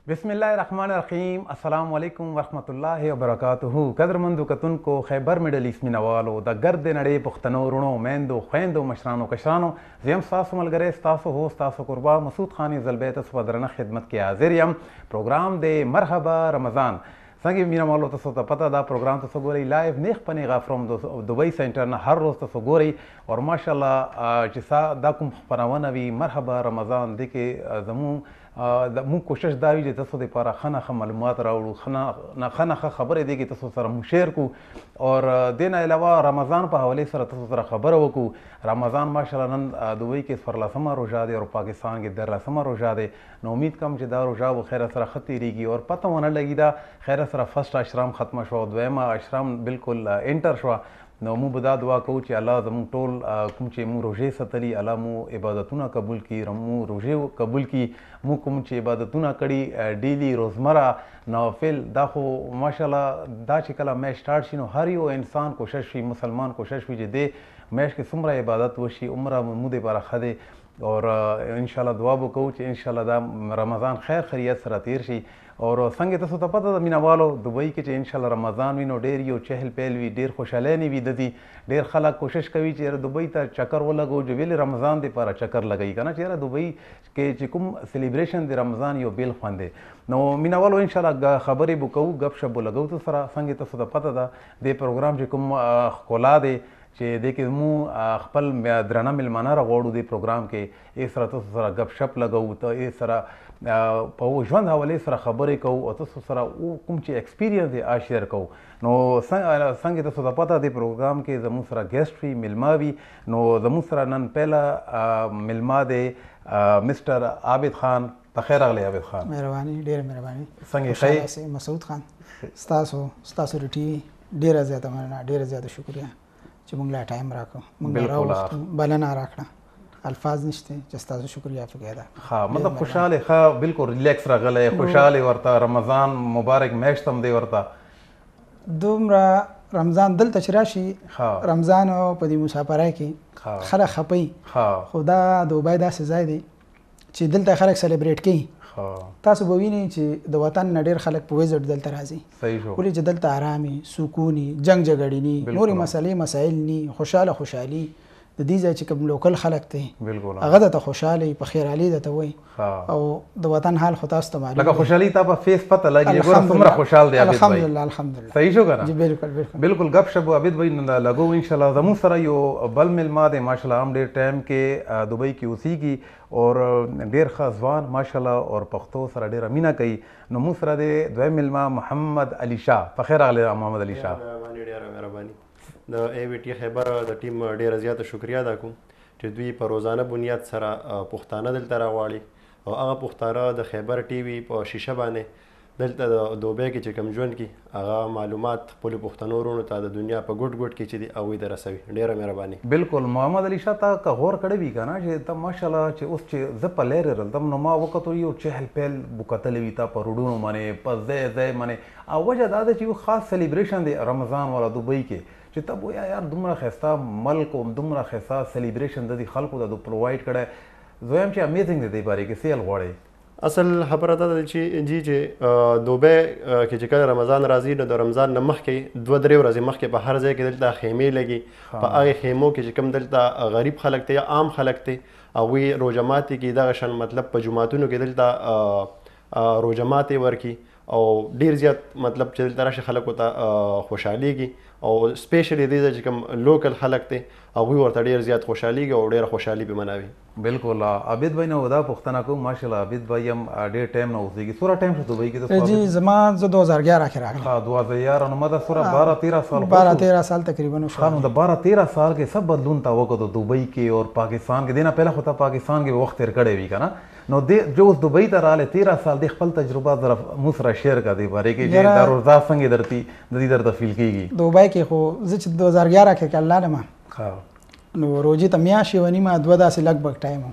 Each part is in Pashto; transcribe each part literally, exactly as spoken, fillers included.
बिस्मिल्लाहिर्रहमानिर्रहीम अस्सलाम वालेकुम वरहमतुल्लाहि वबरकातुहू कदरमंदो कतुनको खैबर मिडल ईस्ट मिनवालो द गर्द नड़े पुख्तनो रुणो मैंदो खैंदो मशरानो कशरानो ज़ियम स्तासो मलगरे स्तासो हो स्तासो कुर्बा मसूद खानी ज़लबैत सफदरना खिदमत के हाजिर यम प्रोग्राम दे मरहबा रमज़ान संगे मीना मालो तसो त पता दा प्रोग्राम तसो गोरी लाइव नेख पनेगा फ्रॉम दुबई सेंटर ना हर रोज़ तसो गोरी और माशाल्लाह जिसा दा कुम पनावनवी मरहबा रमज़ान देके जमू मु कोशिश दा वی چې تاسو د لپاره خنه خه معلومات راوړو خنه نه خنه خه خبرې دي کې تاسو سره مو شیر کو اور دین علاوه رمضان په حواله سره تاسو سره خبره وکړو رمضان ماشاءالله نن دوی کې فرلاسمه روزه دی او پاکستان کې درلاسمه روزه دی نو امید کوم چې دا روزه به خیر سره ختیریږي اور پته ونه لګی دا خیر سره فرست اشرام ختم شو دویمه اشرام بالکل انټر شو نو مو بدا دعا کوو چې الله زموږ ټول کوم چې مو روژې ستلي الله مو عبادتونه قبول کړي مو روژې قبول کړي مو کوم چې عبادتونه کړي ډیلی روزمره نوافل دا خو ماشاءالله دا چې کله میچ سٹارټ شي نو هر یو انسان کوشش وي مسلمان کوشش وي چې دې میچ کې څومره عبادت وشي عمره مو دې لپاره ښه دی اور ان شاء الله دعا وکړو چې ان شاء الله دا رمضان خیر خیریت سره تیر شي اور څنګه تاسو ته پته ده مینوالو دبئی کې چې ان شاء الله رمضان وي نو ډېر یو چهل پهل وي ډېر خوشحالي نه وي د دې ډېر خلک کوشش کوي چې دبئی ته چکر ولګو چې ویلې رمضان دپاره چکر لګوي که نه چې یاره دبئی کې چې کوم سیلیبریشن د رمضان یو بیل خوند دی نو مینوالو ان شاء الله خبرې به کوو ګپ شپ به لګو تو سره څنګه تاسو ته پته ده د پروګرام چې کوم ښکلا دی چې دې کې مو خپل درانه میلمانه راغواړو دې پروګرام کې یې سره تاسو سره ګپ شپ لګوو ته یې سره په ژوند حوالې سره خبرې کوو او تاسو سره کوم چې ایکسپیرینس دی هغه شیر کوو نو څنګه تاسو ته پته دې پروګرام کې زموږ سره ګیسټ وي میلمه وي نو زموږ سره نن پهله میلمه دی مسټر عابد خان په خیر راغلی عابد خان مهرباني ډېره مهرباني څنګه ښه مسعود خان ستاسو ستاسو د ټي وي ډېره زیاته مننه ډېره زیاته شکریه چې موږ لا ټایم راکړو موږ راوړو بلنه راکړه الفاظ نشته چې ستاسو شکریه پکې ده ها مطلب خوشاله ښه بالکل ریلیکس راغلی خوشاله ورته رمضان مبارک میاشت هم دی ورته دومره رمضان دلته چې راشي رمضان په دې مسافرۍ کې خلک خپي خو دا دوبۍ داسې ځای دی چې دلته خلک سلیبریټ کوي تاسو به وینئ چې د وطن نه ډېر خلک په ویزټ دلته راځي ولې چې دلته ارامي سکوني جنګ جګړې ني نورې مسلې مسایل ني خوشحاله خوشحالي د دې ځای چې کوم لوکل خلک دی هغه درته خوشحالي په خیرحالي درته وایي او د وطن حال خو تاسو ته معلوم لکه خوشحالي تا په فیس پته لګي ګوره څومره خوشحال دی عابد بھائی الحمدلله الحمدلله صحیح شو کنه جی بالکل بالکل بالکل گپ شپ عابد بھائی لګو ان شاء الله زموږ سره یو بل میلمه دی ماشاءالله هم ډېر ټایم کې دبئی کې اوسېږي اور ډېر ښه ځوان ماشاءالله اور پښتو سره ډېره مینه کوي نو موږ سره دی دویم میلمه محمد علي شاه په خیر راغلی محمد علي شاه ډېره مهرباني د ای وی ټي خیبر د ټیم ډېره زیاته شکریا ادا کوم چې دوی په روزانه بنیاد سره پښتانه دلته راغواړي او هغه پښتانه د خیبر ټي وي په شیشه باندې دلته د دوبۍ کې چې کوم ژوند کې هغه معلومات خپلو پښتنو وروڼو ته د دنیا په ګوټ ګوټ کې چې دي هغوی ته رسوي ډېره مهرباني بالکل محمد علي شاه ته که غور کړی وي که نه چې ته ماشاءالله چې اوس چې زه په لیرې رلتم نو ما وکتل یو چهل پهل بو کتلی وي تا په روډونو باندې په ځای ځای باندې او وجه دا ده چې یو خاص سیلیبریشن دی رمضان والا دوبۍ کې چې ته وایې یار دومره ښایسته ملک او دومره ښایسته سیلیبریشن د دې خلکو ته پرووایډ کړی زه وایم چې امیزنګ دی دې بارې کې سیل غواړئ اصل خبره دا ده چې جی چې دوبۍ کې چې کله رمضان راځي نو د رمضان نه مخکې دوه درې ورځې مخکې په هر ځای کې دلته خیمې لګي په هغې خیمو کې چې کوم دلته غریب خلک دی یا عام خلک دی هغوی روژه ماتې کې دغه شان مطلب په جوماتونو کې دلته روژه ماتې ورکي او ډیر زیات مطلب چې دلته راشي خلکو ته خوشحالیږي او سپیشلی دې ځای چې کوم لوکل خلک دی هغوی ورته ډېر زیات خوشحالیږي او ډېره خوشحالي پې مناوي بالکل عابد بھائی نه دا پوښتنه کوم ماشاءالله عابد بھائی هم ډېر ټایم نه اوسېږي څومره ټایم شو دوبۍ کې جی زما زه دو هزار ګیارہ کې راغلم ها دو هزار ګیارہ نو ما دا څومره بارہ تیرہ سال بارہ تیرہ سال تقریبا ها نو د بارہ تیرہ سال کې سب بدلون تا وکړو دوبۍ کې اور پاکستان کې دینه پهله خو ته پاکستان کې وخت تیر کړی وي که نه نو دې جو اوس دوبۍ ته راغلی تیرہ سال د خپل تجربه ذرا موږ سره شیر کړه دې بارې کې چې دا روزه څنګه درتي د دې درته فیل کېږي دوبۍ کې خو زه چې دو هزار ګیارہ کې الله لمه نو روزي ته میاشتې ونی ما دوه داسې لګ بګ ټایم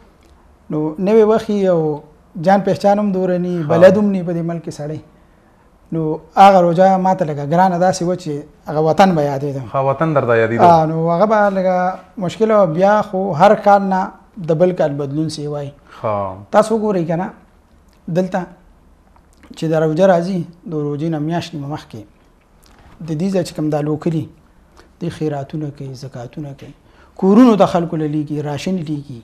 نو نوې وخی او جان پہچان هم دورني بلد هم ني په دې ملک سړی نو هغه روزه ماته لګه ګرانه داسې و چې هغه وطن به یادېدم ها وطن درته یادېده نو هغه به لګه مشکل بیا خو هر کال نه د بل کال بدلون سی وای تاسو ګورئ که نه دلته چې د روژه راځي د روژې نه میاشت نیمه مخکې د دې ځای چې کوم دا لوکلي د خیراتونه کوي زکاتونه کوي کورونو د خلکو له لیږي راشن لیږي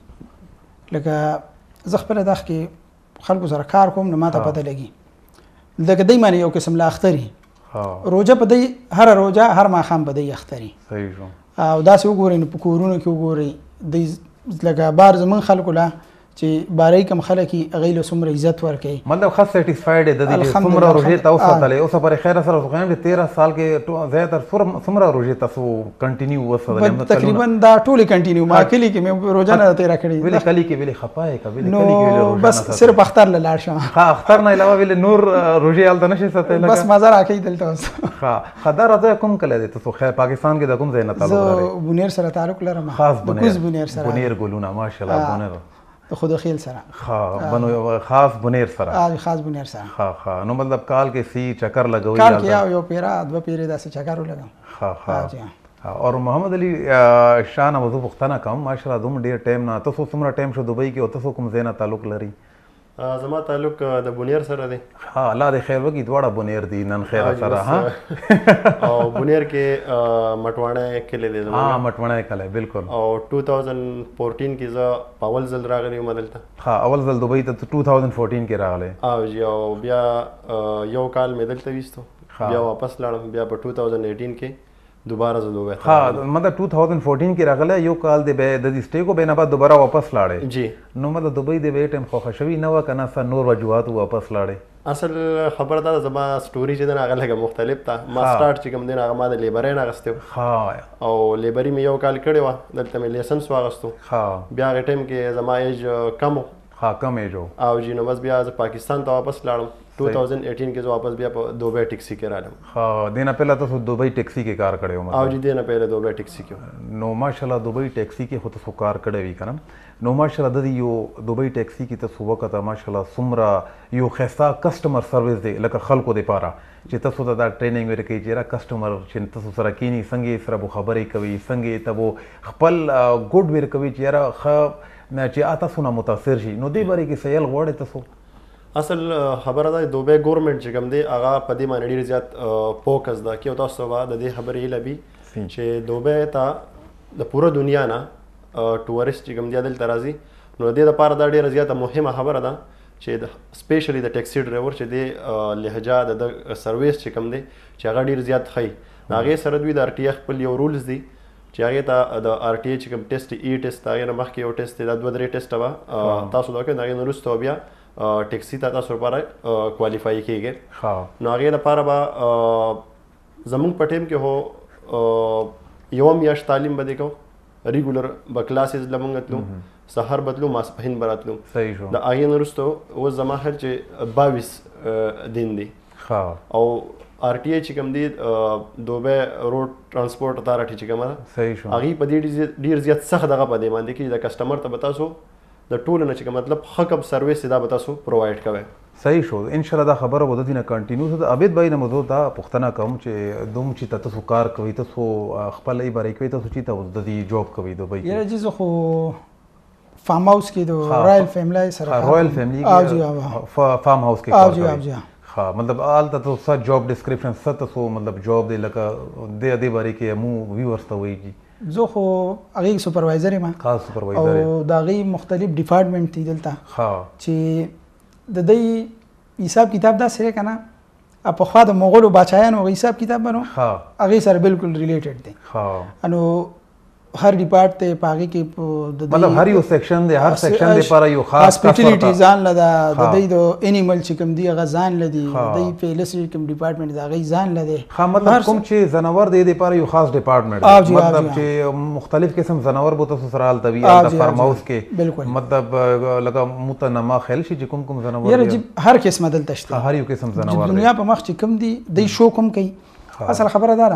لکه زه خپله دغه کې خلکو سره کار کوم نو ما ته پته لګي لکه دی باندې یو قسم لا اختري روژه په دی هره روژه هر ماښام په دی اختري او داسې وګورئ نو په کورونو کې وګورئ دی لکه بار زمون خلکو لا چې بارای کم خلک هغه له څومره عزت ورکوي مطلب خاص سټیسفاید دي د څومره روزي تاسو ساتلې اوس پر خیر سره خو هم تیرہ سال کې زیاتره څومره روزي تاسو کنټینیو وسره تقریبا دا ټول کنټینیو ما کلی کې مې روزانه تیرا کړی ویلې کلی کې ویلې خپای کا ویلې کلی کې ویلې روزانه بس صرف اختر لاړ شم ها اختر نه علاوه ویلې نور روزي حالت نشي ساتل بس مزه راکې دلته اوس ها خدای راځه کوم کله دي تاسو خیر پاکستان کې د کوم ځای نه تعلق لري زه بونیر سره تعلق لرم خاص بونیر بونیر سره بونیر ګلونه ماشاءالله بونیر خود خیل سره ها بنو خاص بنیر سره اه خاص بنیر سره ها ها نو مطلب کال کې سی چکر لګوي کال کې یو پیرا دو پیری داسې چکر لګم ها ها اور محمد علي شان موضوع پختنه کوم ماشاءالله دوم ډیر ټایم نه تاسو څومره ټایم شو دوبۍ کې او تاسو کوم زینا تعلق لري زما تعلق د بونیر سره دی ها الله دې خیر وکړي دواړه بونیر دي نن خیر سره ها او بونیر کې مټوانه کلی دی ها مټوانه کلی بالکل او دو هزار چودہ کې زه اول ځل راغلی یم دلته ها اول ځل دوبۍ ته دو هزار چودہ کې راغلی او جی او بیا یو کال مې دلته ویستو بیا واپس لاړم بیا په دو هزار اٹھارہ کې دوباره زه دوبه ها مطلب دو هزار چودہ کې راغله یو کال دی به د دې سټې کو به نه بعد دوباره واپس لاړې جی نو مطلب دوبۍ دی به ټیم خو خوشوي نه وکنه سر نور وجوهات واپس لاړې اصل خبر دا زما سټوري چې دا هغه لګه مختلف تا ما سٹارټ چې کوم دین هغه ما د لیبرین اغستو ها او لیبري مې یو کال کړی و دلته مې لیسنس واغستو ها بیا هغه ټیم کې زما ایج کم ها کم ایج او جی نو بس بیا زه پاکستان ته واپس لاړم دو هزار اٹھارہ کې زه واپس بیا په دوبۍ ټیکسي کې رالم ها دینه پهلا تاسو دوبۍ ټیکسي کې کار کړی و او جی دینه پهلا دوبۍ ټیکسي کې نو ماشاءالله دوبۍ ټیکسي کې خو تاسو کار کړی وی کنه نو ماشاءالله د یو دوبۍ ټیکسي کې تاسو وخت ماشاءالله سمرا یو خستا کسٹمر سرویس دی لکه خلکو دی پاره چې تاسو ته دا ټریننګ ورکړي چې را کسٹمر چې تاسو سره کینی څنګه سره خبرې کوي څنګه ته خپل ګډ ورکوي چې را خ چې اته سونه متاثر شي نو دی بری کې سیل غوړې تاسو اصل خبره ده دوبه ګورنمنت چې کوم دی هغه په دې باندې ډیر زیات فوکس ده کې تاسو به د دې خبرې لبي چې دوبه ته د پوره دنیا نه ټورست چې کوم دی دلته راځي نو د دې لپاره دا ډیره زیاته مهمه خبره ده چې سپیشلی د ټیکسي ډرایور چې دی لهجه د سرویس چې کوم دی چې هغه ډیر زیات خي هغه سره دوی د ار ټي اف خپل یو رولز دي چې هغه ته د ار ټي چې کوم ټیسټ ای ټیسټ هغه نه مخکې یو ټیسټ دا دوه درې ټیسټ وا تاسو دا کې هغه نورستو بیا ټیکسي ته تاسو لپاره کوالیفای کیږي ها نو هغه لپاره به زموږ په ټیم کې هو یو میاشت تعلیم بده کو ریګولر به کلاسز لمونږ تلو سحر بدلو ماسپهین براتلو صحیح شو د هغه نورستو او زما هر چې باییس دین دی ها او ار ټي ای چې کوم دی دوبه روډ ترانسپورت اتارټي چې کومه صحیح شو هغه په دې ډیر زیات سخت دغه په دې باندې کې د کسٹمر ته بتاسو د ټول نه چې مطلب حقب سرویس دا بتاسو پرووایډ کوي صحیح شو ان شاء الله دا خبره وده دینه کنټینیو ته عبید بھائی نه موضوع دا پښتنه کوم چې دوم چې تاسو کار کوي تاسو خپل ای بری کوي تاسو چې تاسو د دې جاب کوي دوبۍ یره جزو خو فارم هاوس کې د رائل فیملی سره رائل فیملی او جی فارم هاوس کې او جی او جی ها مطلب آل تاسو سره جاب ډیسکرپشن سره تاسو مطلب جاب دی لکه د دې بری کې مو ویورز ته وایي زه خو هغه سپروایزر یم خاص سپروایزر او دا غي مختلف ډپارټمنټ دي دلته ها چې د دې حساب کتاب دا سره کنه په خوا د مغولو بادشاہانو حساب کتاب بنو ها هغه سره بالکل ریلیټډ دي ها انو هر ډپارټ ته پاګه کې مطلب هر یو سیکشن دی هر سیکشن لپاره یو خاص هاسپټیلیټی ځان لدا د دې د انیمل چې کوم دی غزان لدی د دې په لسری کوم ډپارټمنټ دا غي ځان لدی ها مطلب کوم چې زناور دی لپاره یو خاص ډپارټمنټ دی مطلب چې مختلف قسم زناور بو تاسو سره حال طبي د فارم هاوس کې مطلب لکه متنما خل شي چې کوم کوم زناور یره هر قسم دلته شته هر یو قسم زناور دنیا په مخ چې کوم دی د شو کوم کوي اصل خبره ده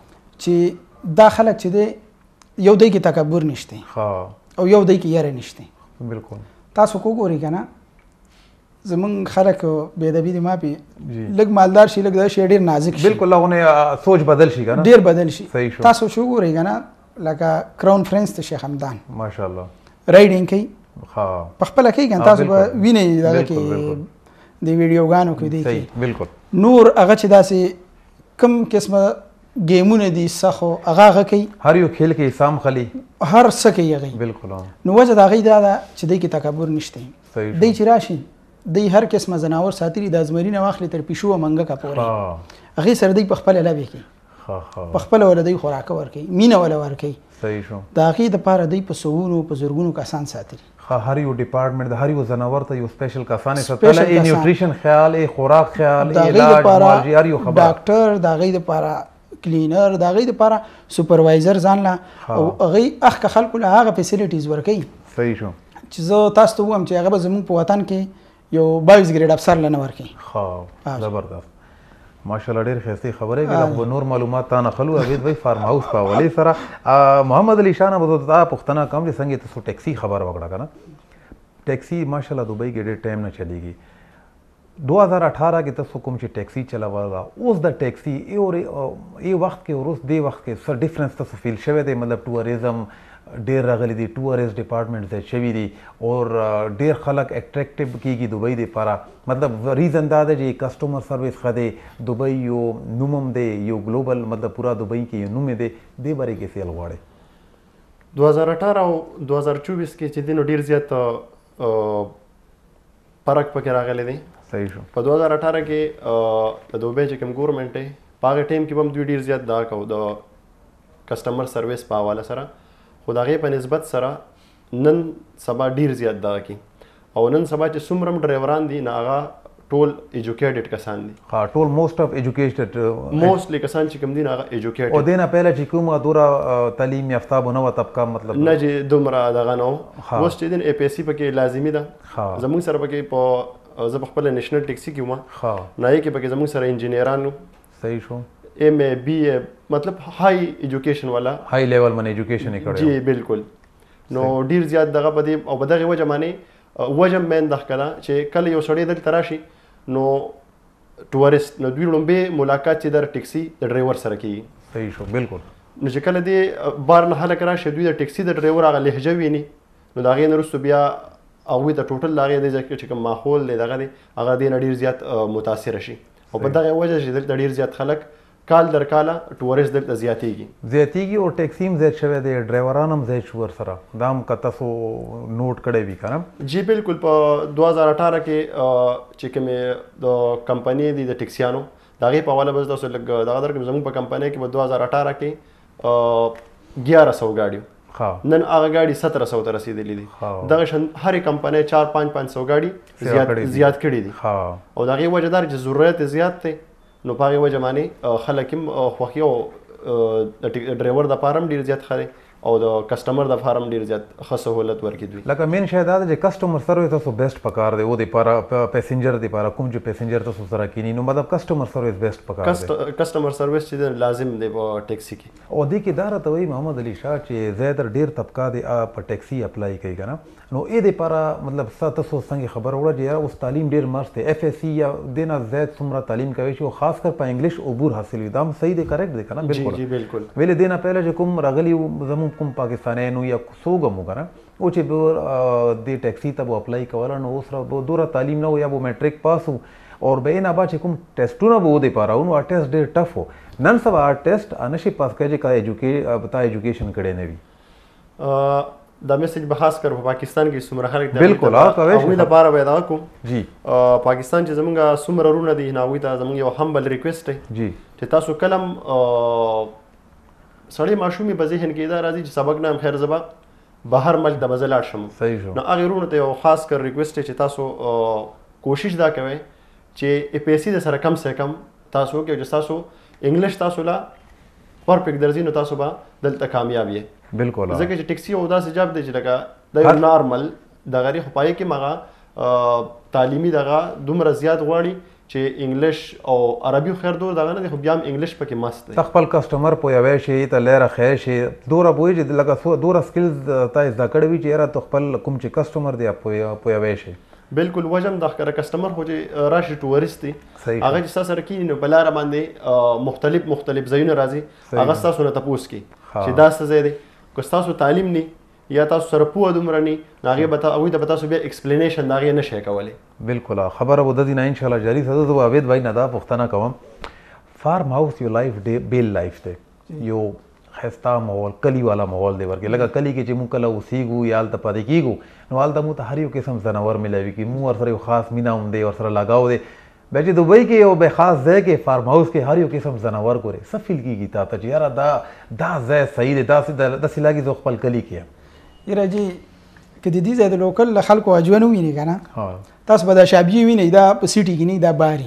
چې داخله چې دی یو دای کې تکبر نشته ها او یو دای کې یاره نشته بالکل تاسو کو ګوري کنه زمون خلک به ادبی دي ما پی لګ مالدار شي لګ دا شي ډیر نازک شي بالکل لغونه سوچ بدل شي کنه ډیر بدل شي تاسو شو ګوري کنه لکه کراون فرنس ته شیخ حمدان ماشاءالله رایډینګ کوي ها په خپل کې کنه تاسو ویني دا کې د ویډیوګانو کې دی صحیح بالکل نور هغه چې داسې کم قسمه گیمونه دي سخو هغه هغه کوي هر یو کھیل کې سام خلی هر څه کوي هغه بالکل نو وجه د هغې دا ده چې دی کې تکبر نشته صحیح دی چې راشي دی هر قسمه ځناور ساتلي د ازمري نه واخلي تر پیشو او منګکه پورې هغې سره دی په خپله لبې کوي په خپله وله دی خوراکه ورکوي مینه وله ورکوي صحیح شو د هغې دپاره دی په سوونو په زرګونو کسان ساتلي هر یو ډپارټمنټ د هر یو ځناور ته یو سپیشل کسان ساتله ای نیوټریشن خیال ای خوراک خیال ای علاج مالجی هر یو خبر ډاکټر د هغې دپاره کلینر د هغې دپاره سپروایزر ځان له او هغې اخ که خلکو له هغه فیسیلیټیز ورکوي صحیح شو چې زه تاسو ته ووایم چې هغه به زموږ په وطن کې یو بایوس ګریډ افسر له نه ورکوي ښه زبردست ماشاءالله ډېر ښایستې خبرې کوي خو نور معلومات تا نه خلو هغې دوی فارم هاوس په حوالې سره محمد علي شاه نه به زه دا پوښتنه کوم چې څنګه تاسو ټیکسي خبر وکړه که نه ټیکسي ماشاءالله دوبۍ کې ډېر ټایم نه چلیږي دو هزار اٹھارہ کې تاسو کوم چې ټیکسي چلاوله اوس د ټیکسي ای وخت کې وروست دې وخت کې څه ډفرنس تاسو فیل شوی دی مطلب ټوریزم ډېر راغلی دی ټوریسټ ډپارټمنټ زیات شوي دي اور ډېر خلک اټریکټیو کېږي دوبۍ دپاره مطلب ریزن دا دی چې کسټمر سروس ښه دی دوبۍ یو نوم هم دی یو ګلوبل مطلب پورا دوبۍ کې یو نوم دی دې بارے کې څه غواړئ دو هزار اٹھارہ او دو هزار چوبیس کې چې دی نو ډېر زیات فرق پکې راغلی دی صحیح شو په دو هزار اٹھارہ کې د دوبۍ چې کوم ګورنمنټ دی په هغه ټایم کې به هم دوی ډېر زیات دا کوو د کسټمر سروس په حواله سره خو د هغې په نسبت سره نن سبا ډېر زیات دغه کوي او نن سبا چې څومره هم ډرایوران دي نه هغه ټول ایجوکیټډ کسان دي ها ټول موسټ اف ایجوکیټډ موسټلی کسان چې کوم دي نه هغه ایجوکیټډ او دې نه پهله چې کومه دوره تعلیم یافته به نه وه طبقه مطلب نه چې دومره دغه نه و اوس چې دی اے پی ایس سی پکې لازمي ده زموږ سره پکې په زه په خپله نیشنل ټیکسي کې وم نو هغې کې پکې زموږ سره انجینیران وو صحیح شو ایم اے بی اے مطلب های ایجوکیشن والا های لیول من ایجوکیشن یې کړی جی بالکل نو ډېر زیات دغه په دې او په دغې وجه باندې وجه مین دغه کړه چې کله یو سړی دلته راشي نو ټورست نو دوی لومبې ملاقات چې در ټیکسي د ډرایور سره کېږي صحیح شو بالکل نو چې کله دې بار نه هلک راشي دوی د ټیکسي د ډرایور هغه لهجه ویني نو د هغې نه وروسته بیا هغوی ته ټوټل د هغې د ځای چې کوم ماحول دی دغه دی هغه دې نه ډېر زیات متاثره شي او په دغه وجه چې دلته ډېر زیات خلک کال در کاله ټوریست دلته زیاتېږي زیاتېږي او ټیکسي هم زیات شوی دی ډرایوران هم زیات شو ورسره دا هم که تاسو نوټ کړی وي که نه جی بالکل په دو هزار اٹھارہ کې چې کومې د کمپنۍ دي د ټیکسیانو د هغې په حواله به زه تاسو لږ دغه درکړم زموږ په کمپنۍ کې په دو هزار اٹھارہ کې ګیاره سوه ګاډي نن هغه ګاډي ستره سوه ته رسېدلي دي دغه شان هرې کمپنۍ چار پانچ پانچ سوه ګاډي زیات کړي دي او د هغې وجه دا چې ضرورت زیات دی نو په هغې وجه باندې خلک هم خوښي او د ډرایور دپاره هم ډېر زیات ښه دی او د کسټمر دپاره هم ډېر زیات ښه سهولت ورکړي دوی لکه مین شی دا ده چې کسټمر سروس تاسو بیسټ پکار دی او دپاره پیسنجر دپاره کوم چې پیسنجر تاسو سره کینی نو مطلب کسټمر سروس بیسټ پکار دی کسټمر سروس چې دی لازم دی په ټیکسي کې او دې کې دا راته وایي محمد علي شاه چې زیاتره ډېر طبقه دی په ټیکسي اپلای کوي که نه نو دې دپاره مطلب څه تاسو څنګه خبر وکړه چې یاره اوس تعلیم ډېر مست دی اف ایس سی یا دې نه زیات څومره تعلیم کوي چې خاص کر په انګلیش عبور حاصل وي دا هم صحیح دی کریکټ دی که نه بالکل جی بالکل ویلې دې نه پهله چې کوم راغلي زموږ کوم پاکستانیان یا څوک هم که نه او چې به دې ټیکسي ته به اپلای کوله نو اوس به دوره تعلیم نه و یا به میټریک پاس و اور به یې نه بعد چې کوم ټیسټونه به و دپاره و نو هغه ټیسټ ډېر ټف و نن سبا هغه ټیسټ نشي پاس کولی چې که تا ایجوکیشن کړی نه وي دا میسج به خاص کر په پاکستان کې څومره خلک بالکل هغوی دپاره به یې دغه کوم جی پاکستان چې زموږ څومره وروڼه دي نو هغوی ته زموږ یو همبل ریکویسټ دی جی چې تاسو کله هم سړی ماشومې په ذهن کې دا راځي چې سبق نه هم خیر زه به بهر ملک ته به زه لاړ شم صحیح شو نو هغې وروڼو ته یو خاص کر ریکویسټ دی چې تاسو کوشش دا کوئ چې اے پی ایس سی د سره کم سے کم تاسو وکړئ چې تاسو انګلیش تاسو لا پرفیکټ درځي نو تاسو به دلته کامیاب یې بالکل ځکه چې ټیکسي او داسې جاب دی چې لکه د یو نارمل دغه ری خو پای کې هغه تعلیمي دغه دومره زیات غواړي چې انګلیش او عربي خیر دور دغه نه دی خو بیا هم انګلیش پکې مست دی خپل کسټمر پوهوی شي ته لاره ښیی شي دوره پوهېږي چې لکه دوره سکلز تا زده کړی وي چې یاره ته خپل کوم چې کسټمر دی پوهوی شي بالکل وجه هم د ښکاره کسټمر خو چې راشي ټورست دی هغه چې ستا سره کیني نو په لاره باندې مختلف مختلف ځایونه راځي هغه ستاسو نه تپوس کوي چې دا څه ځای دی که ستاسو تعلیم نه یا تاسو سره پوهه دومره نه هغې به هغوی ته به تاسو بیا ایکسپلینیشن د هغې نه شئ کولی. بالکل خبره به د دې نه انشاءالله جاري ساتو. زه به عابد بھائی نه دا پوښتنه کوم، فارم هاوس یو لایف دی بیل لایف دی، یو ښایسته ماحول کلي والا ماحول دی ورکې. لکه کلي کې چې موږ کله اوسېږو یا هلته پاتې کېږو نو هلته موږ ته هر یو قسم ځناور میلاوي کېږي، موږ ورسره یو خاص مینه هم دی، ورسره لګاو دی. بیا چې دوبۍ کې یو بې خاص ځای کې فارم هاوس کې هر یو قسم ځناور ګورې، څه فیل کېږي تا ته چې یاره دا دا ځای صحیح دی، داسې داسې لګي زه خپل کلي کې یم. یاره جي که د دې ځای د لوکل له خلکو ژوند ووینئ که نه، تاسو به دا شابجي وینئ دا په سیټي کې نه دا باري.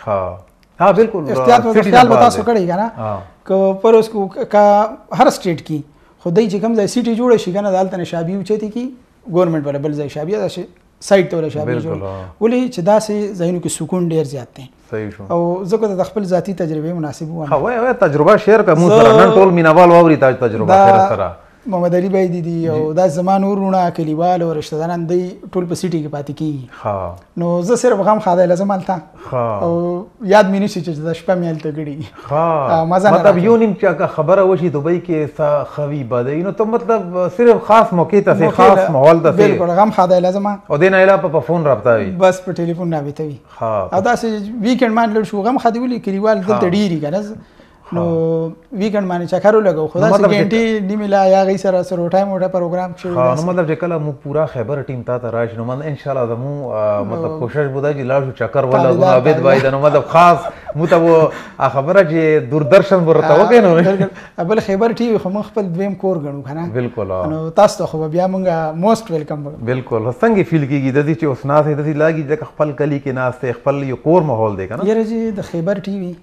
ها بالکل احتیاط به خیال به تاسو کړی که نه، که پر اوس که هر سټیټ کې خو دی چې کوم ځای سیټي جوړه شي که نه د هلته نه شابي اوچتې کي ګورنمنټ والا بل ځای شابي داسې سایټ ته ولا شابي جوړ ولې چې داسې ځایونو کې سکون ډېر زیات دی. صحیح شو. او زه که د خپل ذاتي تجربې مناسب وایم. ها وایه تجربه شیر که موږ سره نن ټول مینهوال واوري دا تجربه خیر سره. محمد علي بھائی دي دي او دا زما نور وروڼه کلیوال او رشته داران دی ټول په سیټي کې پاتې کېږي. نو زه صرف غم خاده لازم هلته او یاد مې نشي چې د شپه مې هلته کړي. مطلب یو نیم چې خبره وشي دوبۍ کې څه ښه وي بده وي نو ته مطلب صرف خاص موقع ته سې خاص ماحول ته سې بالکل غم خاده لازم او دې نه علاوه په فون رابطه وي بس په ټلیفون رابطه وي. او داسې ویکند باندې لړ شو غم خاده ولي کلیوال دلته ډېري که نه نو ویکند باندې چکر ولګو خدا سي ګنټي نیمه لا یا غي سره سره ټایم وټه پروګرام شوی. نو مطلب چې کله مو پورا خیبر ټیم تا ته راشي نو من ان شاء الله زمو مطلب کوشش بودا چې لاړ شو چکر ولګو عابد بھائی دا نو مطلب خاص مو ته و خبره چې دوردرشن ورته وکړي نو بل خیبر ټي خو من خپل دویم کور غنو کنه. بالکل نو تاسو خو بیا مونږه موست ویلکم. بالکل څنګه فیل کیږي د دې چې اوس ناس د دې لاګي چې خپل کلی کې ناس ته خپل یو کور ماحول دی کنه. یره جی د خیبر ټي وي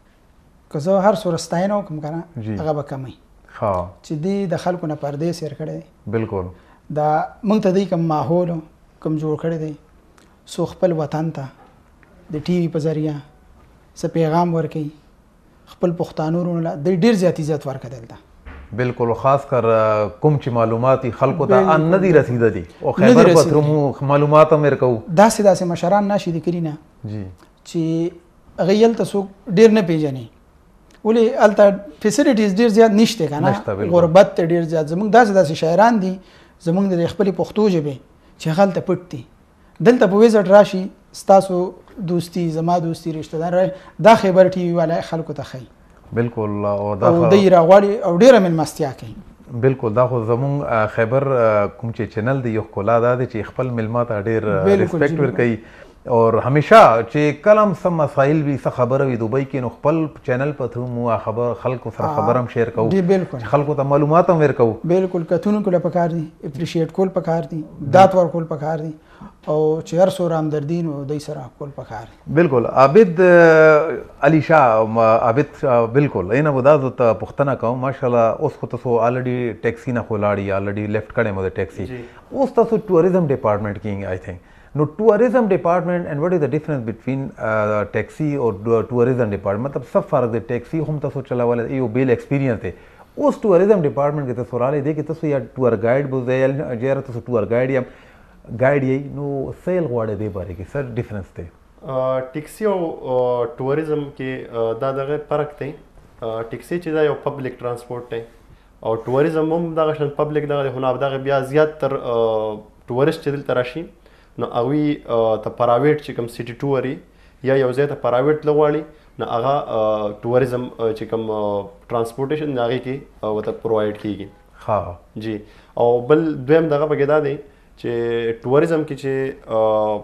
که زه هر څومره ستاینه وکړم که نه هغه به کمی چې دی د خلکو نه پردې سیر کړی دی. بالکل دا موږ ته دی کوم ماحول کوم جوړ کړی دی څو خپل وطن ته د ټي وي په ذریعه څه پیغام ورکوي خپل پښتانو وروڼو له دی ډېر زیات عزت ورکړی دلته. بالکل خاص کر کوم چې معلومات خلکو ته ان نه دي رسیدلي او خیبر په تر مو معلومات هم ورکوو. داسې داسې مشران ناشي د کلي نه چې هغه هلته څوک ډېر نه پېژني ولې هلته فیسیلیټیز ډېر زیات نشته که نه غربت ته ډېر زیات. زموږ داسې داسې شاعران دي زموږ د خپلې پښتو ژبې چې هغه هلته پټ دي دلته په ویزټ راشي ستاسو دوستي زما دوستي رشته دار دا خیبر ټي وي والا خلکو ته ښایي. بالکل او دا او دی راغواړي او ډېره مېلمستیا کوي. بالکل دا خو زموږ خیبر کوم چې چینل دی یو ښکلا دا دی چې خپل میلمه ته ډېر ریسپیکټ ورکوي اور همیشه چې کلم سم مسایل وي څه خبره وي دوبۍ کې نو خپل چینل په تھرو مو خبر خلکو سره خبر هم شیر کوو. بالکل خلکو ته معلومات هم ورکوو. بالکل کتونکو له پکار دي اپریشیټ کول پکار دي دات ورکول پکار دي او چې هر څو رامدردي نو دوی سره کول پکار دي. بالکل عابد علي شاه عابد بالکل اینه ودا ته پښتنه کوم ماشاءالله اوس خو تاسو الریډي ټیکسي نه خولاړي الریډي لیفت کړي مو د ټیکسي اوس تاسو ټوریزم ډپارټمنټ کې آی تھنک نو ټوریزم ډپارټمنټ اینڈ وٹ از د ډیفرنس بټوین ټیکسي او ټوریزم ډپارټمنټ مطلب څه فرق دی؟ ټیکسي هم تاسو چلاولی یو بیل ایکسپیرینس دی اوس ټوریزم ډپارټمنټ کې تاسو رالی دی کې تاسو یا ټور ګایډ به ځای جیره تاسو ټور ګایډ یم ګایډ یې نو سیل غواړی دی باره کې څه ډیفرنس دی؟ ټیکسي او ټوریزم کې دا دغه فرق دی. ټیکسي چې دا یو پبلک ترانسپورټ دی او ټوریزم هم دغه شان پبلک دغه دی خو نو دغه بیا زیات تر ټورسټ چې دلته راشي نو هغوی ته پراویټ چې کوم سټي ټور یا یو ځای ته پراویټ لغواړي نو هغه ټوریزم چې کوم ترانسپورټیشن د هغې کې ورته پرووایډ کېږي. ها جی او بل دویم دغه پکې دا دی چې ټوریزم کې چې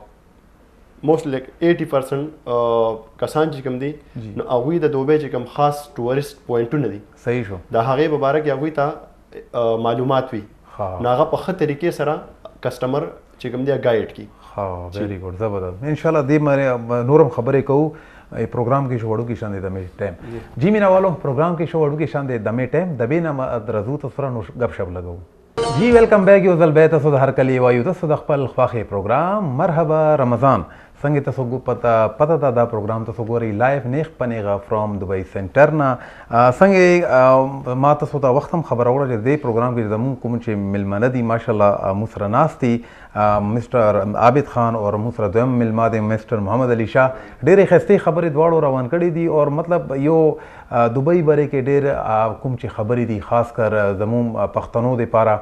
موسټ لایک ایټي پرسنټ کسان چې کوم دي نو هغوی د دوبۍ چې کوم خاص ټورسټ پوینټونه دي صحیح شو د هغې په باره کې هغوی ته معلومات وي نو هغه په ښه طریقې سره کسټمر چې کوم دی ګایډ کی. ها ویری ګډ زبردست ان شاء الله دې مې نورم خبرې کوو پروګرام کې شو وړو کې شان دې دمه ټایم جی مینا والو پروګرام کې شو وړو کې شان دې دمه ټایم د بینا درزو تاسو نو غب شپ لګو جی ویلکم بیک یو ځل به تاسو د هر کلی وایو تاسو د خپل خواخي پروګرام مرحبا رمضان څنګه تاسو ګو پتا پتا دا, دا پروګرام تاسو ګوري لایف نیخ پنیغه فرام دوبۍ سنټر نه څنګه ما تاسو ته وخت هم خبر اوره چې دې پروګرام کې زموږ کوم چې ملمنه دي ماشاءالله مسره ناستي مسټر عابد خان او مسره دویم ملما دي مسټر محمد علي شاه ډېرې ښایستې خبرې دواړو روان کړي دي او مطلب یو دوبۍ باره کې ډېر کوم چې خبرې دي خاص کر زموږ پښتنو دپاره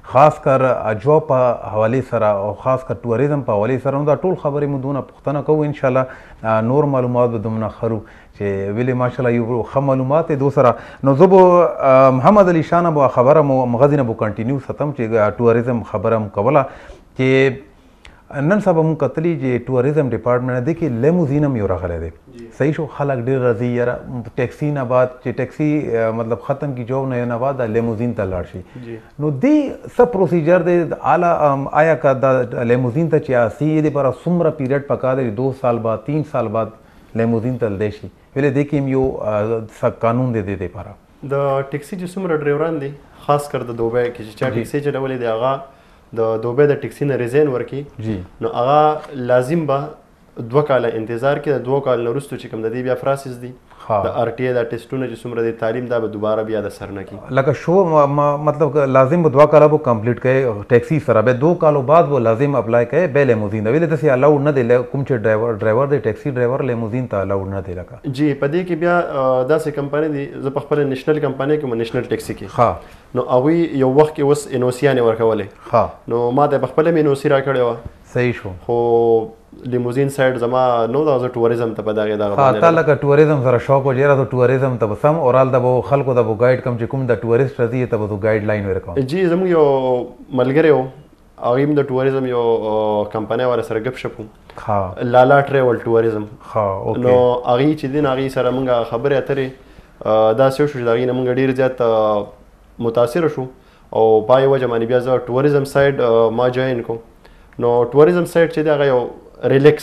خاص کر جوب په حواله سره او خاص کر ټوریزم په حواله سره نو دا ټول خبرې مودونه پښتنه کوو ان شاء الله نور معلومات به دومره خرو چې ویلې ماشاءالله یو ښه معلومات دو سره نو زه به محمد علي شاه نه به خبره مغزي نه به کنټینیو ستم چې ټوریزم خبره م کوله چې نن سبا مونږ کتلی چې ټوریزم ډپارټمنټ دی کې لیموزین هم یو راغلی دی صحیح شو خلک ډېر راځي یاره ټیکسي نه بعد چې ټیکسي مطلب ختم کی جوب نه نه بعد د لیموزین ته لاړ شي نو دی څه پروسیجر دی اعلی آیا که د لیموزین ته چې آسی دی پر څومره پیریډ پکا دی دو سال بعد تین سال بعد لیموزین ته دی شي ویلې دی کې یو څه قانون دی دی لپاره د ټیکسي چې څومره ډرایوران دي خاص کر د دوبۍ کې چې چا ټیکسي چلولې دی هغه د دوبۍ د ټیکسي نه ریزاین ورکي نو هغه لازم به دوه کاله انتظار کې د دوه کال نه وروسته چې کوم د دې بیا پروسس دي د آر ټي دا ټیسټونه چې څومره دي تعلیم دا به دوباره بیا د سر نه کی لکه شو مطلب لازم به دوه کاله به کمپلیټ کړي ټیکسي سره به دوه کالو بعد به لازم اپلای کړي به لیموزین ویل د سي الاو نه دی کوم چې ډرایور ډرایور دی ټیکسي ډرایور لیموزین ته الاو نه دی لکه جی په دې کې بیا داسې کمپنۍ دي زه په خپل نېشنل کمپنۍ کې نېشنل ټیکسي کې ها نو هغوی یو وخت کې اوس انوسیانې ورکولې ها نو ما ته په خپله مې انوسي راکړې وه صحیح شو خو لیموزین سایډ زما نو دا زه ټوریزم ته په دغې دغه باندې تا لکه ټوریزم سره شوق و چې د ټوریزم ته به سم اورال د به خلکو ته به ګایډ کم چې کوم د ټوریسټ راځي ته به تو ګایډ لاین ورکوم جی زموږ یو ملګری و هغوی هم د ټوریزم یو کمپنۍ والا سره ګپ شپ و لالا ټریول ټوریزم نو هغوی چې دي نو هغوی سره موږ خبرې اترې داسې وشو چې د هغوی نه موږ ډېر زیات متاثره شو او په هغې وجه باندې بیا زه ټوریزم سایډ ما جوین کوم نو ټوریزم سایډ چې دی هغه یو ریلیکس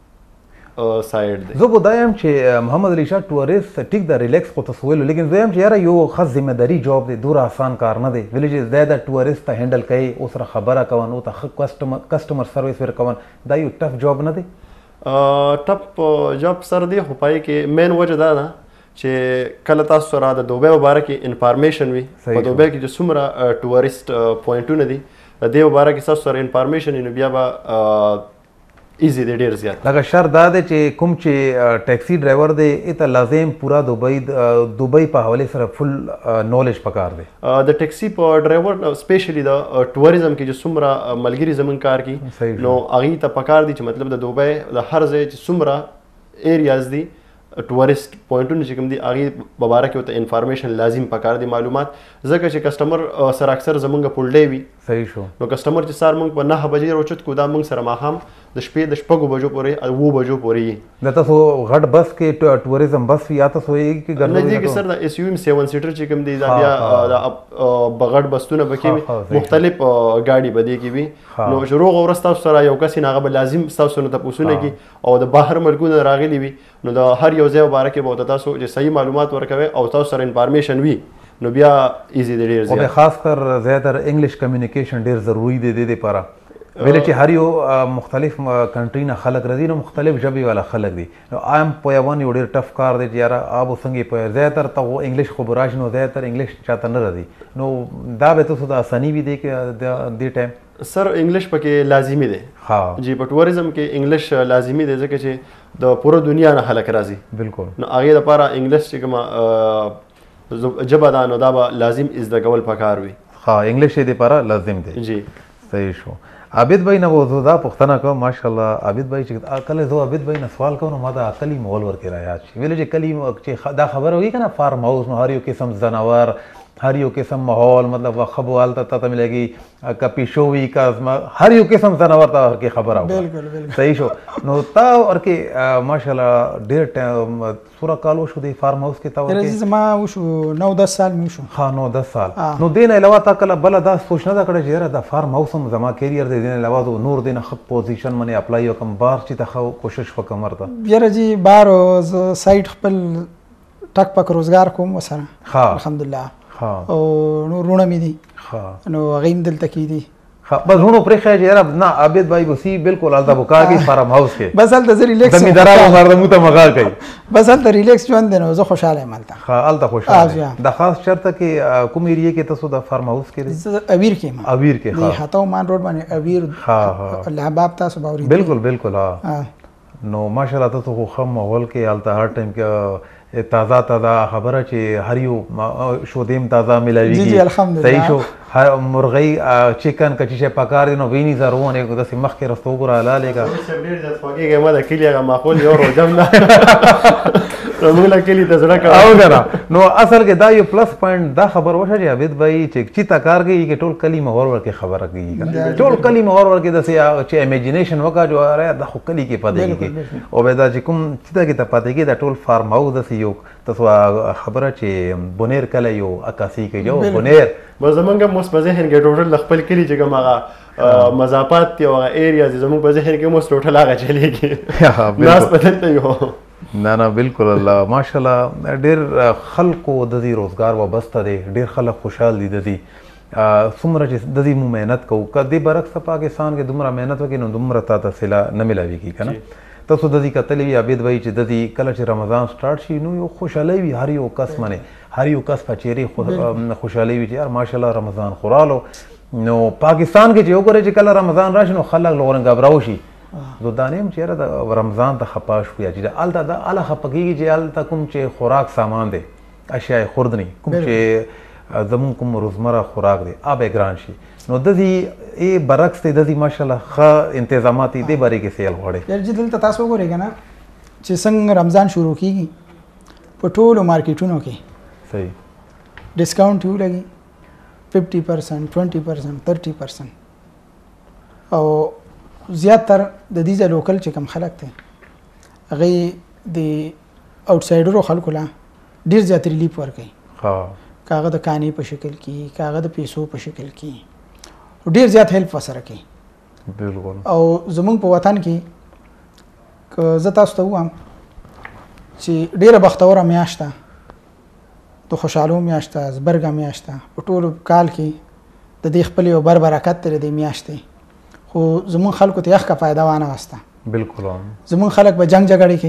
سایډ دی زه به دا یم چې محمد علي شاه ټوریست ټیک د ریلیکس خو ته ویلو لیکن زه یم چې یاره یو ښه ذمهداري جاب دی دومره آسان کار نه دی ولې چې دی د ټوریست ته هینډل کوي او سره خبره کوون او ته ښه کسټمر کسټمر سروس ورکوون دا یو ټف جاب نه دی ټف جاب سره دی خو پای کې مین وجه دا ده چې کله تاسو سره د دوبۍ په باره کې انفارمیشن وي په دوبۍ کې چې څومره ټوریست پوینټونه دي د دې په باره کې تاسو سره انفارمیشن وي نو بیا به ایزي دی ډېر زیات لکه شرط دا دی چې کوم چې ټیکسي ډرایور دی ته لازم پورا دوبۍ دوبۍ په حوالې سره فل نالج پکار دی د ټیکسي په ډرایور سپیشلی د ټوریزم کې چې څومره ملګري زموږ کار کوي نو هغوی ته پکار دی چې مطلب د دوبۍ د هر ځای چې څومره ایریاز دي ټوریست پوینټونه چې کوم دي هغې په باره کې ورته انفارمیشن لازم پکار دی معلومات ځکه چې کسټمر سره اکثر زموږ فل ډے وي صحیح شو نو کسټمر چې سهار موږ په نهه بجې راوچت کړو دا موږ سره ماښام د شپې د شپږو بجو پورې اوو بجو پورې وي د تاسو غټ بس کې ټوریزم بس یا تاسو یې کې نه دي کې سر د ایس یو ایم سیون سیټر چې کوم دی دا بیا د بغړ بسونه به کې مختلف ګاډي به دې کې وي نو چې روغ ورځ تاسو سره یو کس هغه به لازم تاسو نه تپوسونه کوي او د بهر ملکونو راغلي وي نو د هر یو ځای باره کې به تاسو چې صحیح معلومات ورکوي او تاسو سره انفارمیشن وي نو بیا ایزي دی ډېر زیات او خاص کر زیاتره انګلیش کمیونیکیشن ډېر ضروری دی د دې لپاره ویل چې هر یو مختلف کنټری نه خلک راځي نو مختلف ژبې والا خلک دي نو عام پویوان یو ډېر ټف کار دی چې یاره آب څنګه پوهه زیاتر ته انګلیش خو به راشي نو زیاتر انګلیش چاته نه راځي نو دا به تاسو د اساني وي دی کې د دې ټایم سر انګلیش پکې لازمي دی ها جی په ټوریزم کې انګلیش لازمي دی ځکه چې د پوره دنیا نه خلک راځي بالکل نو هغې دپاره انګلیش چې کومه ژبه ده نو دا به لازم زده کول پکار وي ها انګلیش یې دپاره لازم دی جی صحیح شو عابد بھائی نه وو دا پوښتنه کوم ماشاءالله عابد بھائی چې کله زه عابد بھائی نه سوال کوم نو ما دا کلی مول ورکې را یاد شي ویل چې کلی چې دا خبره وي کنه فارم هاوس نو هر یو قسم ځناور هر یو قسم ماحول مطلب خبو حالت ته ملېږي کا پیشو وي کا هر یو قسم ځناور ته ورکې خبره بالکل بالکل صحیح شو نو تا ورکې ماشاءالله ډېر ټایم سوره کال وشو دی فارم هاوس کې تا ورکې زما وشو نو دس سال مې وشو ها نو دس سال نو دین علاوه تا کله بل دا سوچ نه دا کړه چې دا فارم هاوس هم زما کیریئر دی دین علاوه نور دین خپ پوزیشن باندې اپلای وکم بار چې ته کوشش وکم ورته یاره جی بار سایت خپل ټک پک روزګار کوم وسره ها الحمدلله ها او نو رونه مې دي ها نو غیم دلته کې دي ها بس هونو پرې خای یاره نه عابد بھائی وسی بالکل الته بوکا کې فارم هاوس کې بس الته زری ریلیکس دمي درا مار د موته مغا کوي بس الته ریلیکس ژوند دی نو زه خوشاله یم الته ها الته خوشاله د خاص شرط کې کوم ایریا کې تاسو د فارم هاوس کې دي اویر کې ما اویر کې ها هاتو مان روډ باندې اویر ها ها لحباب تاسو باوري بالکل بالکل ها نو ماشاءالله تاسو خو خم ماحول کې الته هر ټایم کې تازه تازه خبره چې هر یو شودیم تازه ملاویږي. جی جی الحمدلله. صحیح شو. هر مرغۍ چکن کچې شی پکار دي نو ویني زرونه داسې مخکې رستو ګوره حلالېږه. ډېر زیات خوږېږي ما د کلي هغه ماحول یو روجم نه موږ له کلي ته زړه کوو او کنه. نو اصل کې دا یو پلس پوینټ دا خبر وشه چې عابد بھائی چې چیتا کار کوي کې ټول کلی مغور ورکې خبره کوي ټول کلی مغور ورکې داسې چې امیجینیشن وکړه جو اره دا خو کلی کې پاتې کېږي او به دا چې کوم چیتا کې ته پاتې کېږي دا ټول فارم هاوس داسې یو تاسو خبره چې بونیر کله یو عکاسي کوي جو بونیر بس زمونږ هم اوس په ذهن کې ټوټل د خپل کلي چې کوم هغه مضافات دي او هغه ایریاز دي زمونږ په ذهن کې هم اوس ټوټل هغه چلېږي ناس په دلته یو. نه نه بالکل الله ماشاءالله ډېر خلکو د دې روزګار وابسته دی ډېر خلک خوشحال دي د دې څومره چې د دې مو محنت کوو که دې برعکس پاکستان کې دومره محنت وکړي نو دومره تا ته صله نه میلاویږي که نه. تاسو د دې کتلی وي عابد بھائی چې د دې کله چې رمضان سټارټ شي نو یو خوشحالي وي هر یو کس منې هر یو کس په چهرې خوشحالي وي چې یار ماشاءالله رمضان خو رالو. نو پاکستان کې چې وګورئ چې کله رمضان راشي نو خلک لغورن غبراو شي زه دا نه یم چې یاره د رمضان ته خفه شو یا چې هلته دا هله خفه کېږي چې هلته کوم چې خوراک سامان دی اشیاء خوردنی کوم چې زمونږ کوم روزمره خوراک دی آب ګران شي نو د دې ای برعکس دی د دې ماشاءالله ښه انتظامات دي دې بارے کې سیل غواړي. یار چې دلته تاسو وګورئ که نه چې څنګه رمضان شروع کېږي په ټولو مارکیټونو کې صحیح ډسکاونټ یو لګي ففټي پرسنټ ټوینټي پرسنټ تھرټي پرسنټ او زیاتر د دې ځای لوکل چې کوم خلک دی هغې د آوټسایډرو خلکو له ډېر زیات ریلیف ورکوي که هغه د کانې په شکل کې که هغه د پیسو په شکل کې ډېر زیات هیلپ ورسره کوي. بالکل. او زمونږ په وطن کې که زه تاسو ته ووایم چې ډېره بختوره میاشت ده د خوشحالو میاشت ده زبرګه میاشت ده په ټولو کال کې د دې خپل یو بر برکت دی د دې میاشتې خو زمون خلکو ته یخ کا فایده وانه واسطه. بالکل. زمون خلک به جنگ جګړې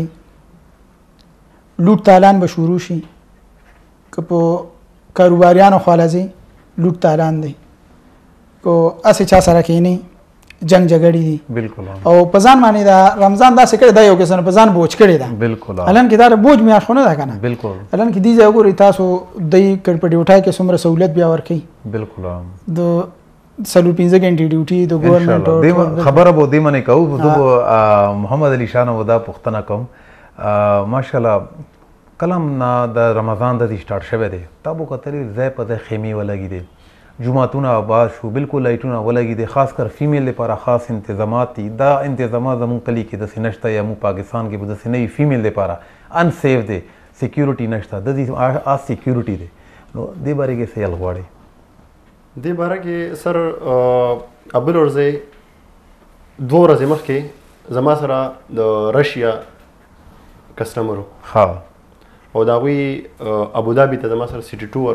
کوي لوټ تالان به شروع شي که په کاروباریانو خالځي لوټ تالان دی کو اسې چا سره کېنی جنگ جګړې دي. بالکل. او په ځان باندې دا رمضان داسې کړی دا یو قسم په ځان بوج کړی ده. بالکل. الان کې دا بوج میاشت خو نه ده که نه. بالکل. الان کې دې ځای وګورئ تاسو دی کړ په ډیوټای کې څومره سہولت بیا ورکوي. بالکل. د څلور پنځه غنټې ډیوټي د ګورنمنټ خبره به دې منې کوو زه محمد علي شاه نه دا پوښتنه کوم ماشاءالله کلم نه د رمضان د دې سټارټ شوی دی تا به کتلي ځای په ځای خیمې ولګي دي جوماتونه آباد شو بالکل لایټونه ولګي دي خاص کر فیمیل لپاره خاص انتظامات دي دا انتظامات زموږ کلي کې داسې نشته یا موږ پاکستان کې به داسې نه وي فیمیل لپاره انسیف دی سیکیورټي نشته د دې آ سیکیورټي دی نو دې بارے کې څه یل غواړئ؟ دې باره کې سر اول ورځې دوه ورځې مخکې زما سره د رشیا کسټمر ها او د هغوی ابودابي ته زما سره سټي ټور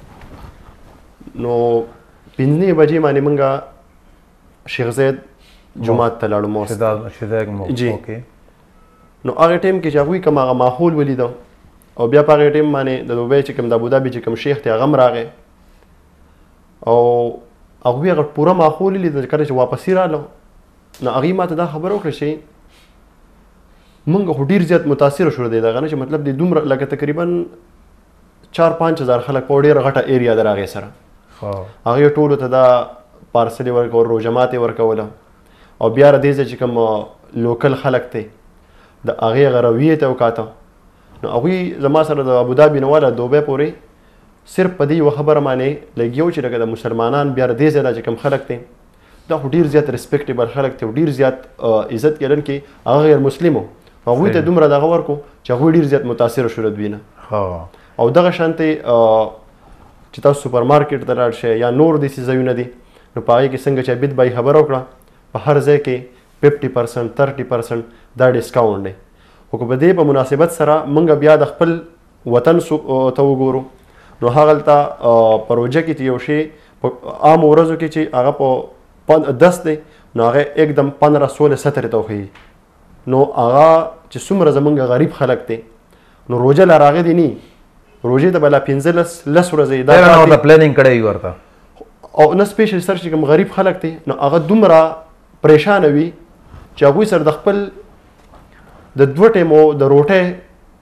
نو پنځه بجې باندې مونږ شیخ زید جمعات ته لاړو موس جی نو هغه ټایم کې چې هغوی کوم هغه ماحول ولیده او بیا په هغه ټایم باندې د دوبۍ چې کوم د ابودابي چې کوم شیخ دی هغه هم راغی او هغوی هغه پوره ماحول ولید کله چې واپسې راغلو نو هغوی ما ته دا خبره وکړه چې مونږ خو ډېر زیات متاثره شو دی دغه نه چې مطلب دی دومره لکه تقریبا چار پنځ هزار خلک په ډېره غټه ایریا د هغې سره هغوی ټولو ته دا پارسل یې ورکول روژه یې ورکوله او بیا د دې ځای چې کوم لوکل خلک دی د هغې هغه رویې ته وکاته نو هغوی زما سره د ابودابي نه والا دوبۍ پورې صرف په دې یوه خبره باندې لګیو چې لکه د مسلمانان بیا د دې ځای دا چې کوم خلک دی دا خو ډېر زیات ریسپیکټیبل خلک دی او ډېر زیات عزت کېدونکي هغه غیر مسلم و هغوی ته دومره دغه ورکړو چې هغوی ډېر زیات متاثره شو د دوی نه او دغه شانتې چې تاسو سوپر مارکیټ ته لاړ شئ یا نور داسې ځایونه دي نو په هغې کې څنګه چې عبید بھائی خبره وکړه په هر ځای کې ففټي پرسنټ تھرټي پرسنټ دا ډسکاونټ دی خو که په دې په مناسبت سره موږ بیا د خپل وطن ته وګورو نو هغلته په روژه کې چې یو شی په عامو ورځو کې چې هغه په دس دی نو هغه एकदम پندره سولې سترې ته وښیي نو هغه چې څومره زمونږ غریب خلک دی نو روژه لا راغی دی نه روژې ته به لا پنځلس لس ورځې دا پلانینګ کړی وي ورته او نه سپیشل سر چې کوم غریب خلک دی نو هغه دومره پریشانه وي چې هغوی سره د خپل د دوه ټیمو د روټۍ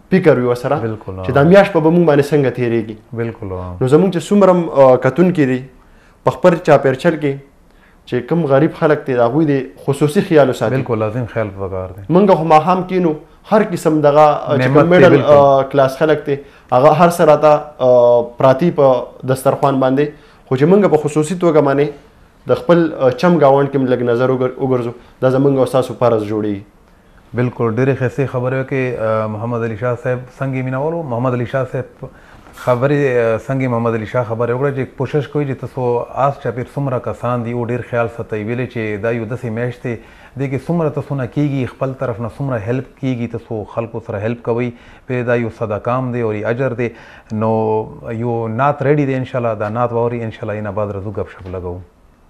فکر وي ورسره چې دا میاشت به موږ باندې څنګه تېرېږي. بالکل. نو زموږ چې څومره کتونکي دي په خپل چاپېرچل کې چې کوم غریب خلک دي د هغوی د خصوصي خیال وساتي. بالکل لازم خیال پکار دی. موږ خو ماښام کینو هر قسم دغه چې کوم میډل کلاس خلک دي هغه هر څه راته پراتی په دسترخوان باندې، خو چې موږ په خصوصي توګه باندې د خپل چم ګاونډ کې لږ نظر وګرځو دا زموږ او ستاسو فرض جوړېږي. بالکل ډېرې ښایستې خبرې کې محمد علي شاه صاحب څنګه مینولو. محمد علي شاه صاحب خبرې څنګه محمد علي شاه خبرې وکړه چې کوشش کوي چې تاسو آس چاپېر څومره کسان دي او ډېر خیال ساتئ. ویلې چې دا یو داسې میاشت دی دې کې څومره تاسو نه کېږي خپل طرف نه څومره هیلپ کېږي تاسو خلکو سره هیلپ کوئ پرې دا یو صدقام دی او اجر دی. نو یو نعت ریډي دی انشاءالله دا نعت واوري انشاءالله اینا بعد راځو ګپ شپ لګوو.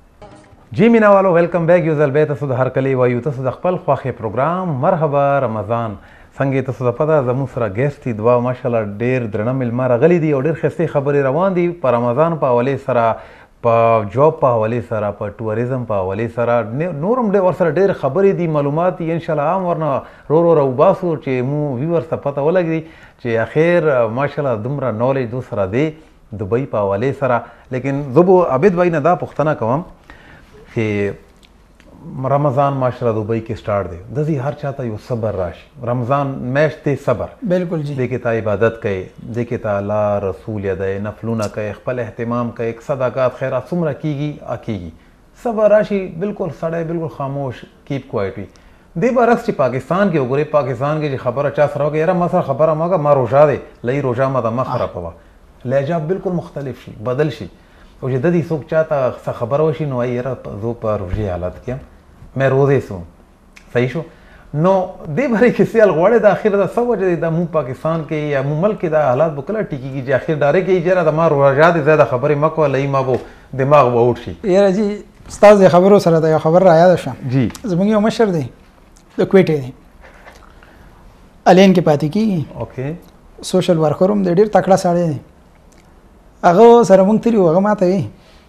جی مینا والو ویلکم بیک یو ځل بیا تاسو د هر کلی وایو تاسو د خپل خوښې پروګرام مرحبا رمضان څنګه تاسو ته پته زموږ سره ګیسټ دي دوه ماشاءالله ډېر درنه میلمه راغلي دي او ډېر ښایستې خبرې روان دي په رمضان په حوالې سره په جاب په حوالې سره په ټوریزم په حوالې سره نور هم ورسره ډېر خبرې دي معلومات دي انشاءالله عام ورنه رو رو راوباسو چې مو ویورس ته پته ولګي چې اخر ماشاءالله دومره نالج دو سره دی دبۍ په حوالې سره. لیکن زه به عابد بھائی نه دا پوښتنه کوم چې رمضان ماشاءالله دبئی کې سٹارټ دی د دې هر چاته یو صبر راشي. رمضان میاشت دی صبر. بالکل جی. دې کې تا عبادت کوي دې کې تا الله رسول یادوي نفلونه کوي خپل اهتمام کوي صدقات خیرات څومره کیږي اکیږي صبر راشي بالکل سړی بالکل خاموش کیپ کوایټ وي. دې برعکس چې پاکستان کې وګورئ پاکستان کې چې خبره چا سره وکړي یاره ما سره خبره ما ما روژه دی لای روژه ما د مخ خرابوه لهجه بالکل مختلف شي بدل شي او چې د دې څوک چاته څه خبره وشي نو وایي یاره زه په روژې حالت کې یم مې روزې سوم صحیح شو. نو دې بارے کې سیال غواړي د اخر د څه وجه د مو پاکستان کې یا مو ملک دا حالات به کله ټیکيږي چې اخر ډارې کې یاره د ما روژه دې زیاده خبرې مه کوه لای ما به دماغ به اوټ شي. یاره جی ستاسو د خبرو سره د یو خبر را یاد شم جی زموږ یو مشر دی د کویټې دی الین کې پاتې کېږي اوکې سوشل ورکر هم دی ډېر تکړه سړی دی. هغه سره مونږ تلي وو هغه ما ته وی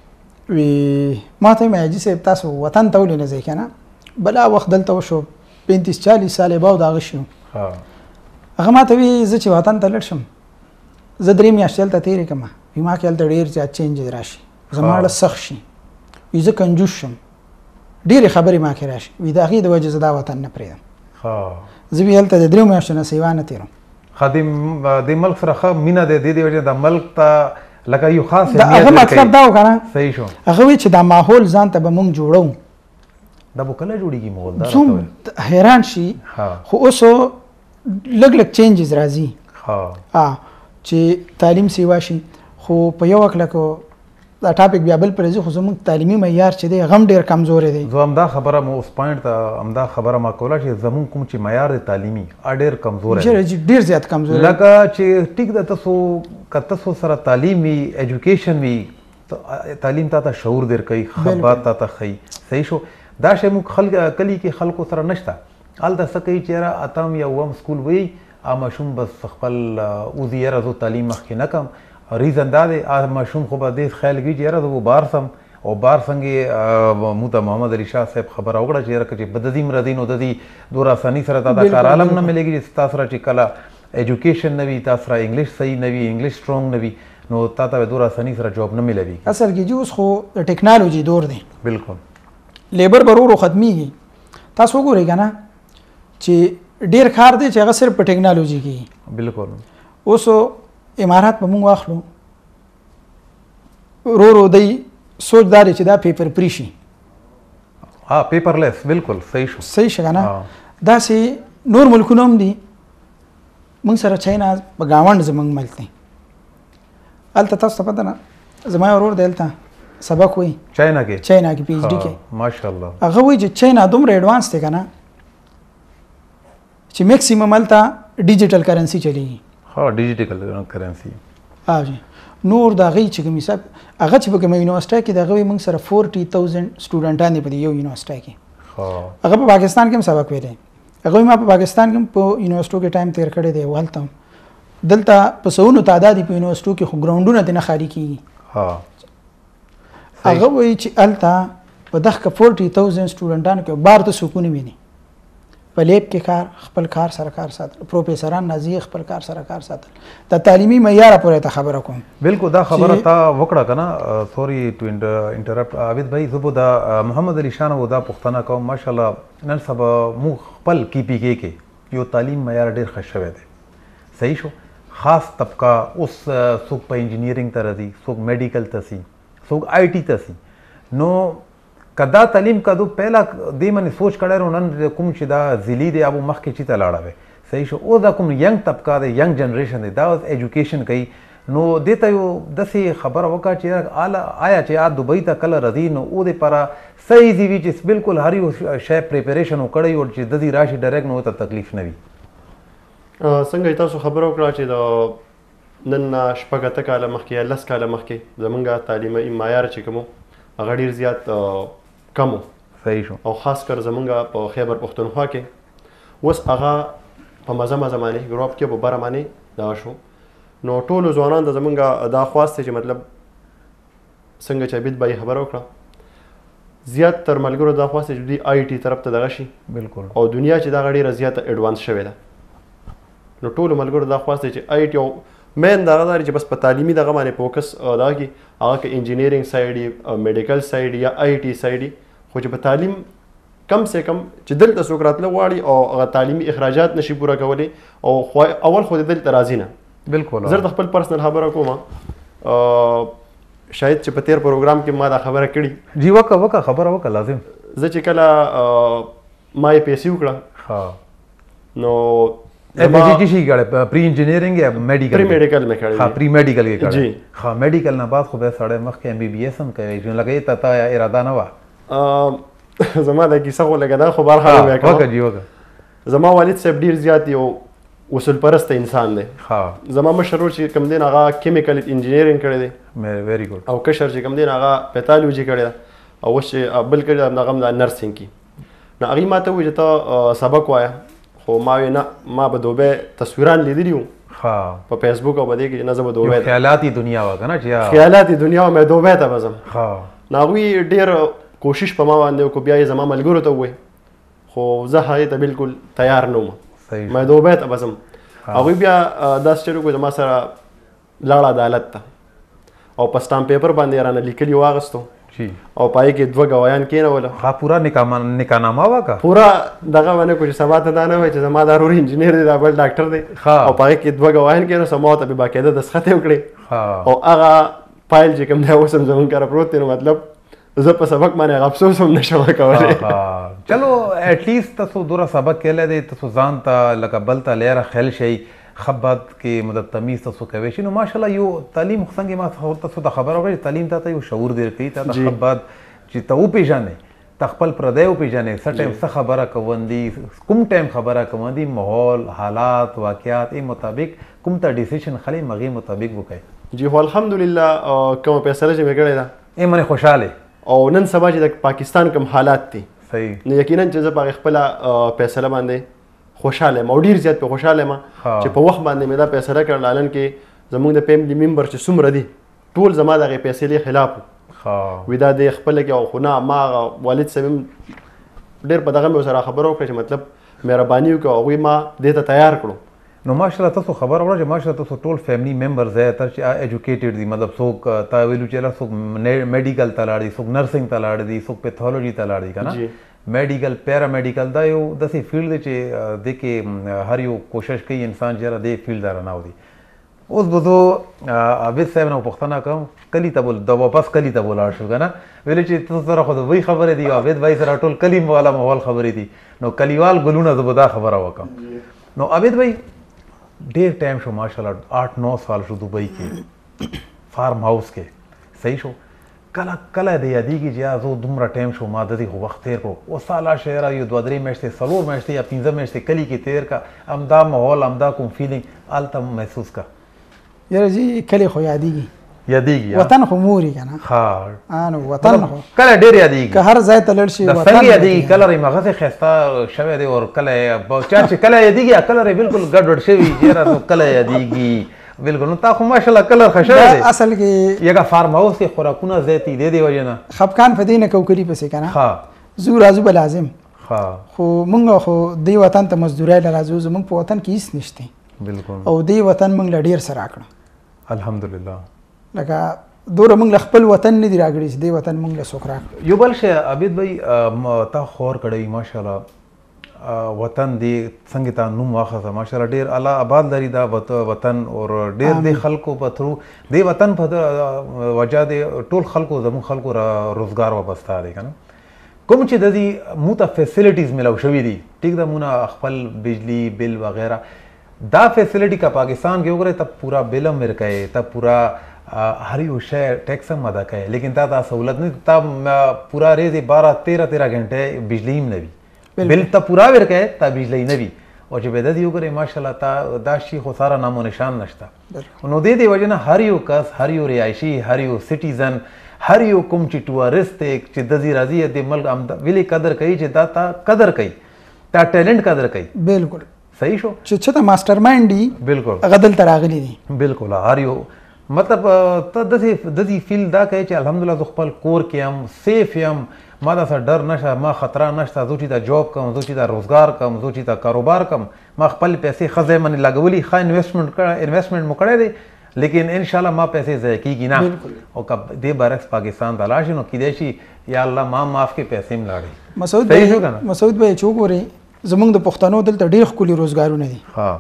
وی ما ته مې حاجي صاحب تاسو وطن ته ولې نه ځئ که نه بلا وخت دلته وشو پنځه چالیس سالې به د هغه شي هغه ما ته وی زه چې وطن ته لاړ شم زه درې میاشتې هلته تېرې کړم وي ما کې هلته ډېر زیات چینجز راشي زما اړه سخت شي وي زه کنجوس شم ډېرې خبرې ما کې راشي وي د هغې د وجې زه دا وطن نه پرېږدم زه بیا هلته د درېو میاشتو نه سیوا نه تېرم. د ملک سره ښه مینه دی د دې وجې د ملک ته لکه یو خاص هغه مطلب دا و که نه صحیح شو هغه وایي چې دا ماحول ځان ته به مونږ جوړو دا به کله جوړېږي ماحول دا څوم حیران شي خو اوس لږ لږ چینجز راځي چې تعلیم سیوا شي خو په یو وخت لکه دا ټاپک بیا بل پرې ځي خو زموږ تعلیمي معیار چې دی هغه هم ډېر کمزوری دی. زه همدا خبره مو اوس پوینټ ته همدا خبره ما کوله چې زموږ کوم چې معیار دی تعلیمي ډېر کمزوری دی ډېر زیات کمزوری لکه چې ټیک ده تاسو که تاسو سره تعلیم وي ایجوکیشن وي تعلیم تا ته شعور در کوي خبرات تا ته ښیي صحیح شو. دا شی موږ خلک کلي کې خلکو سره نشته هلته څه کوي چې یاره اتم یا اووم سکول وایي ماشوم بس خپل اوځي یاره زه تعلیم مخکې نه کړم ریزن دا دی ماشوم خو به دې خیال کوي چې یاره زه به بار سم او بار څنګه مو ته محمد علي شاه صاحب خبره وکړه چې یاره که چې به د دې مرضي نو د دې دور اساني سره تا دا کار عالم نه ملېږي چې ستا سره چې کله ایجوکیشن نه وي تا سره انګلیش صحیح نه وي انګلیش سټرونګ نه وي نو تا ته دور اساني سره جاب نه ملوي. اصل کې چې اوس خو د ټیکنالوژي دور دی بالکل لیبر به ورو ورو ختمیږي. تاسو وګورئ که نه چې ډېر کار دی چې هغه صرف په ټیکنالوژي کې بالکل. اوس امارات به مونږ واخلو ورو ورو دی سوچ دا دی چې دا پیپر پري شي ها پیپرلیس بالکل صحیح شو صحیح شو که نه داسې نور ملکونه هم دي مونږ سره چاینا په ګاونډ زمونږ ملک دی هلته تاسو ته پته نه زما ورور دی هلته سبق وایي چاینا کې چاینا کې پی ایچ ډي کې ماشاءالله هغه وایي چې چاینا دومره ایډوانس دی که نه چې میکسیمم هلته ډیجیټل کرنسي چلیږي ها ډیجیټل کرنسي ها جی نور د هغې چې کوم حساب هغه چې په کومه یونیورسټۍ کې د هغه موږ سره فورټي تاوزنډ سټوډنټان دي په یو یونیورسټۍ کې هغه په پاکستان کې هم سبق ویلی هغه ما په پاکستان کې په یونیورسټو کې ټایم تیر کړی دی هلته دلته په سونو تعداد په یونیورسټو کې خو ګراونډونه دې نه خالي کېږي هغه وایي چې هلته په دغه فورټي تاوزنډ سټوډنټانو کې بار ته سکون ویني په لیب کې کار خپل کار سره کار ساتل، پروفیسوران نازي خپل کار سره کار ساتل. د تعلیمي معیار پورې ته خبره کوم. بالکل دا خبره تا وکړه کنه. سوري ټو انټرپټ عابد بھائی، زه به دا محمد علي شان و دا پوښتنه کوم. ماشاءالله نن سبا مو خپل کی پی کې کې یو تعلیم معیار ډېر ښه شوی دی، صحیح شو. خاص طبقه اوس څوک په انجینیرینګ ته راځي، څوک میډیکل ته ځي، څوک آی ټي ته ځي. نو کدا تعلیم کدو پہلا دې منې سوچ کړی نن کوم چې دا ضلعي دی ابو مخکې چې ته لاړه وی، صحیح شو. او دا کوم ینګ طبقه دی، ینګ جنریشن دی، دا اوس ایجوکیشن کوي. نو دې ته یو داسې خبره وکړه چې آیا چې آ دوبۍ ته کله راځي نو او دپاره صحیح دي وي چې بالکل هر یو شی پریپریشن وکړی او چې د دې راشي ډایرکټ نو ته تکلیف نه وي. څنګه تاسو خبره وکړه چې د نن شپږ اته کاله مخکې یا لس کاله مخکې زمونږ تعلیمي معیار چې کوم هغه ډېر زیات کم و، صحیح شو. او خاص کر زمونږ په خیبر پښتونخوا کې اوس هغه په مزه مزه باندې ګروپ کې په بره باندې دا شو. نو ټولو ځوانان د زمونږ دا خواست چې مطلب څنګه چې عبید بھائی خبره وکړه زیات تر ملګرو دا خواست چې دوی آی ټي طرف ته دغه شي. بالکل. او دنیا چې دغه ډېره زیاته ایډوانس شوې ده، نو ټولو ملګرو دا خواست چې آی ټي او مین دغه دا چې بس په تعلیمي دغه باندې فوکس دا کړي، هغه که انجینیرینګ سایډ یي، میډیکل سایډ یا آی ټي سایډ یي، خو چې په تعلیم کم سے کم چې دلته څوک راتله غواړي او هغه تعلیمي اخراجات نشي پوره کولی او اول خو د دلته راځي نه. بالکل. زه د خپل پرسنل خبره کوم، شاید چې په تیر پروګرام کې ما دا خبره کړي. جی وکړه وکړه خبره وکړه لازم. زه چې کله ما یې پیسې وکړه نو پیسې شي کړه پری انجینیرینګ یا میډیکل؟ پری میډیکل مې کړی. ها پری میډیکل کې کړی. جی ها میډیکل نه بعد خو به سړی مخکې ایم بی بی ایس هم کوي، چې لګي ته تا اراده نه و. زما د کیسه خو لګا دا خو بار خبره وکړه. وکړه جی وکړه. زما والد صاحب ډیر زیات یو اصول پرسته انسان دی. ها زما مشر چې کوم دین هغه کیمیکل انجینیرینګ کړی دی. مې ویری ګډ. او کشر چې کوم دین هغه پیتالوجي کړی دی او اوس چې بل کړی دا هغه د نرسینګ کی. نو هغه ماته وایي چې ته سبق وایا، خو ما وی نه ما به دوبه تصویران لیدلی وو ها په فیسبوک او بده کې نه زما دوبه خیالاتي دنیا و کنه چې خیالاتي دنیا مې دوبه ته بزم. ها ناوی ډیر کوشش په ما باندې کو، بیا زما ملګرو ته وای خو زه هغه ته بالکل تیار نه وم. صحیح. مې دوبه ته بزم. هغه بیا داس چرو کو زما سره لاړه عدالت ته او په سټامپ پیپر باندې رانه لیکلی واغستو او پای کې دوه غوایان کېنول. ها پورا نکاحنامه وکړه پورا دغه باندې کوم سبا ته دا نه وای چې زما د ضروري انجینیر دی دا بل ډاکټر دی او پای کې دوه غوایان کېنو سمو ته به باقاعده دسخط وکړي او هغه فایل چې کوم دی اوس هم زمون کار پروت دی. مطلب زه په سبق باندې افسوس هم نشم کولای. چلو اټ لیست تاسو دوره سبق کله دی تاسو ځان ته لکه بل ته لره خل شي خبرت کې مدد تمیز تاسو کوي شنو ماشاءالله یو تعلیم څنګه ما تاسو ته خبر اورئ تعلیم ته یو شعور دی کوي ته خبرت چې ته و پیژنې تخپل پردی و پیژنې څه ټایم څه خبره کوندي کوم ټایم خبره کوندي ماحول حالات واقعات ای مطابق کوم ته ډیسیژن خلی مغي مطابق وکړي. جی هو الحمدلله کوم فیصله چې وکړی دا ای منه خوشاله او نن سبا چې د پاکستان کوم حالات دي صحیح نو یقینا چې زه په خپل فیصله باندې خوشاله ما ډیر زیات په خوشاله ما چې په وخت باندې مې دا فیصله کړل لالن کې زموږ د فیملی ممبر چې څومره دي ټول زما دغه فیصلې خلاف وو دا د خپل کې او خو نه ما والد صاحب ډیر په دغه مې سره خبرو کړې چې مطلب مهرباني وکړه او ما دې ته تیار کړو. نو ماشاءالله تاسو خبر اورئ چې ماشاءالله تاسو ټول فیملی ممبرز یې تر چې ایجوکیټډ دي مطلب څوک تا ویلو چې څوک میډیکل ته لاړ دي څوک نرسنګ ته لاړ دي څوک پیتھولوژي ته لاړ دي کنه میډیکل پیرا میډیکل دا یو داسې فیلډ دی چې د کې هر یو کوشش کوي انسان چې د فیلډ را نه ودی. اوس به زه عابد صاحب نه پوښتنه کوم کلی ته بول د واپس کلی ته ولاړ شو کنه ویل چې تاسو سره خو د وی خبرې دی عابد بھائی سره ټول کلی والا ماحول خبرې دي نو کلیوال ګلونه زبدا خبره وکم. نو عابد بھائی ډیر ټایم شو ماشاءالله آٹھ نو سال شو دوبۍ کې فارم هاوس کې صحیح شو کله کله د یادېږي چې زه دومره ټایم شو ما د دې خو وخت تیر کړو اوس ساله شعره یو دوه درې میاشتې څلور میاشتې یا پنځه میاشتې کلي کې تیر کا همدا ماحول همدا کوم فیلینګ هلته محسوس کا. یاره جی کلی خو یادېږي یادېږي وطن خو موري که نه ها نو وطن خو کله ډېر یادېږي که هر ځای ته لاړ شي د څنګه یادېږي کله رې مغزې ښایسته شوی دی او کله چا چې کله یادېږي کله رې بالکل ګډوډ شوي یاره کله یادېږي بالکل. نو تا خو ماشاءالله کلر ښه شوی دی اصل کې یګه فارم هاوس کې خوراکونه زیاتې دی دی وجه نه خفقان په دې نه کوکري پسې که نه ها زو راځو به لازم خو مونږ خو دې وطن ته مزدورۍ له راځو زمونږ په وطن کې هیڅ نشته بالکل او دې وطن مونږ له ډېر سره راکړه الحمدلله لکه دوره مونږ له خپل وطن نه دی راغلی چې دې وطن مونږ له څوک راکړه. یو بل شی عبید بھائی تا خور کړی ماشاءالله وطن دی څنګه تا نوم واخذ ماشاءالله ډیر الله آباد لري دا وطن اور ډیر دی خلکو په تھرو دی وطن په وجہ دی ټول خلکو زمو خلکو روزګار وبستا دی کنه کوم چې د دې مو ته فیسیلیټیز ملو شوې دي ټیک دا مونږ خپل بجلی بل وغیرہ دا فیسیلیټی کا پاکستان کې وګورئ ته پورا بل هم ورکوي ته پورا هر یو شی ټیکس هم ادا کوي لیکن تا دا سہولت نه تا پورا ریزي بارہ تیرہ تیرہ گھنٹے بجلی هم نه وي بل ته پورا ورکوي تا بجلی نه وي او چې به د دې وګورئ ماشاءالله تا دا شي خو سارا نام و نشان نشته نو دې دې وجه نه هر یو کس هر یو رهایشي هر یو سټیزن هر یو کوم چې ټورست چې د زی راځي د ملک امدا ویلي قدر کوي چې دا تا قدر کوي تا ټیلنٹ قدر کوي بالکل صحیح شو چې چې تا ماستر مایند دی بالکل غدل تراغلی دي بالکل هر یو مطلب ته د دې د دې فیل دا کوي چې الحمدلله زه خپل کور کې هم سیف یم ما دا سره ډر نشه ما خطر نشته زه چې دا جاب کوم زه چې دا روزګار کوم زه چې دا کاروبار کوم ما خپل پیسې خزه من لګولي ښه انویسټمنټ کړه انویسټمنٹ مو کړی دی لیکن ان شاء الله ما پیسې ضایع کیږي نه او کب دې برعکس پاکستان ته لاړ شي نو کیدای شي یا الله ما معاف کې پیسې هم لاړې مسعود بھائی مسعود بھائی چې وګورئ زمونږ د پښتنو دلته ډېر ښکلي روزګارونه دي ها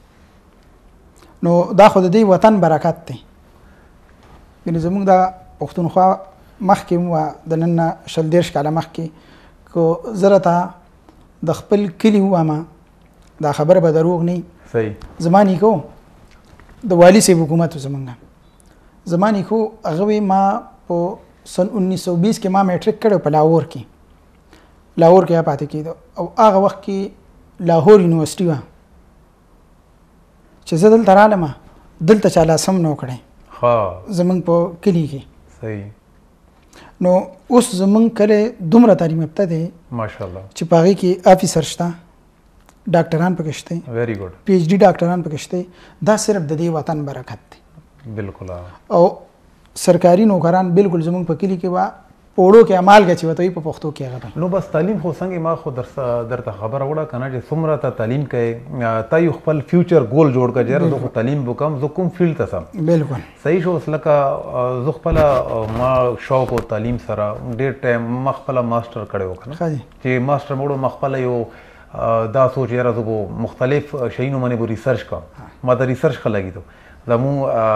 نو دا خو د دې وطن برکت دی یعنې زمونږ د پښتونخوا مخکې مو د نن نه شل دېرش کاله مخکې که زه راته د خپل کلي ووامه دا خبره به دروغ نه صحیح زما نیکو د والي صاحب حکومت زمونږ زما نیکو هغه ما په سن انیس سو بیس کې ما میټریک کړی په لاهور کې لاهور کې پاتې کېدو او هغه وخت کې لاهور یونیورسټي وه چې زه دلته رالم دلته چا لاسم نه کړی زمونږ په کلي کې صحیح نو اوس زمونږ کلی دومره تعلیم یافته دی ماشاءالله چې په هغې کې افیسر شته ډاکټران پکې شته ویری ګډ پی ایچ ډي ډاکټران پکې شته دا صرف د دې وطن برکت دی بالکل او سرکاري نوکران بالکل زمونږ په کلي کې به پوړو کې عمل کوي وته په پښتو کې هغه نو بس تعلیم خو څنګه ما خو درته درته خبره وړه کنه چې څومره ته تعلیم کوي تا یو خپل فیوچر ګول جوړ کړه چې زه تعلیم وکم زه کوم فیلډ ته سم بالکل صحیح شو لکه زه خپل ما شوق او تعلیم سره ډېر ټایم ما خپل ماستر کړی و کنه چې ماستر موږ مخبل یو دا سوچ یې راځو مختلف شینو باندې به ریسرچ کوم ما د ریسرچ خلګی ته زمو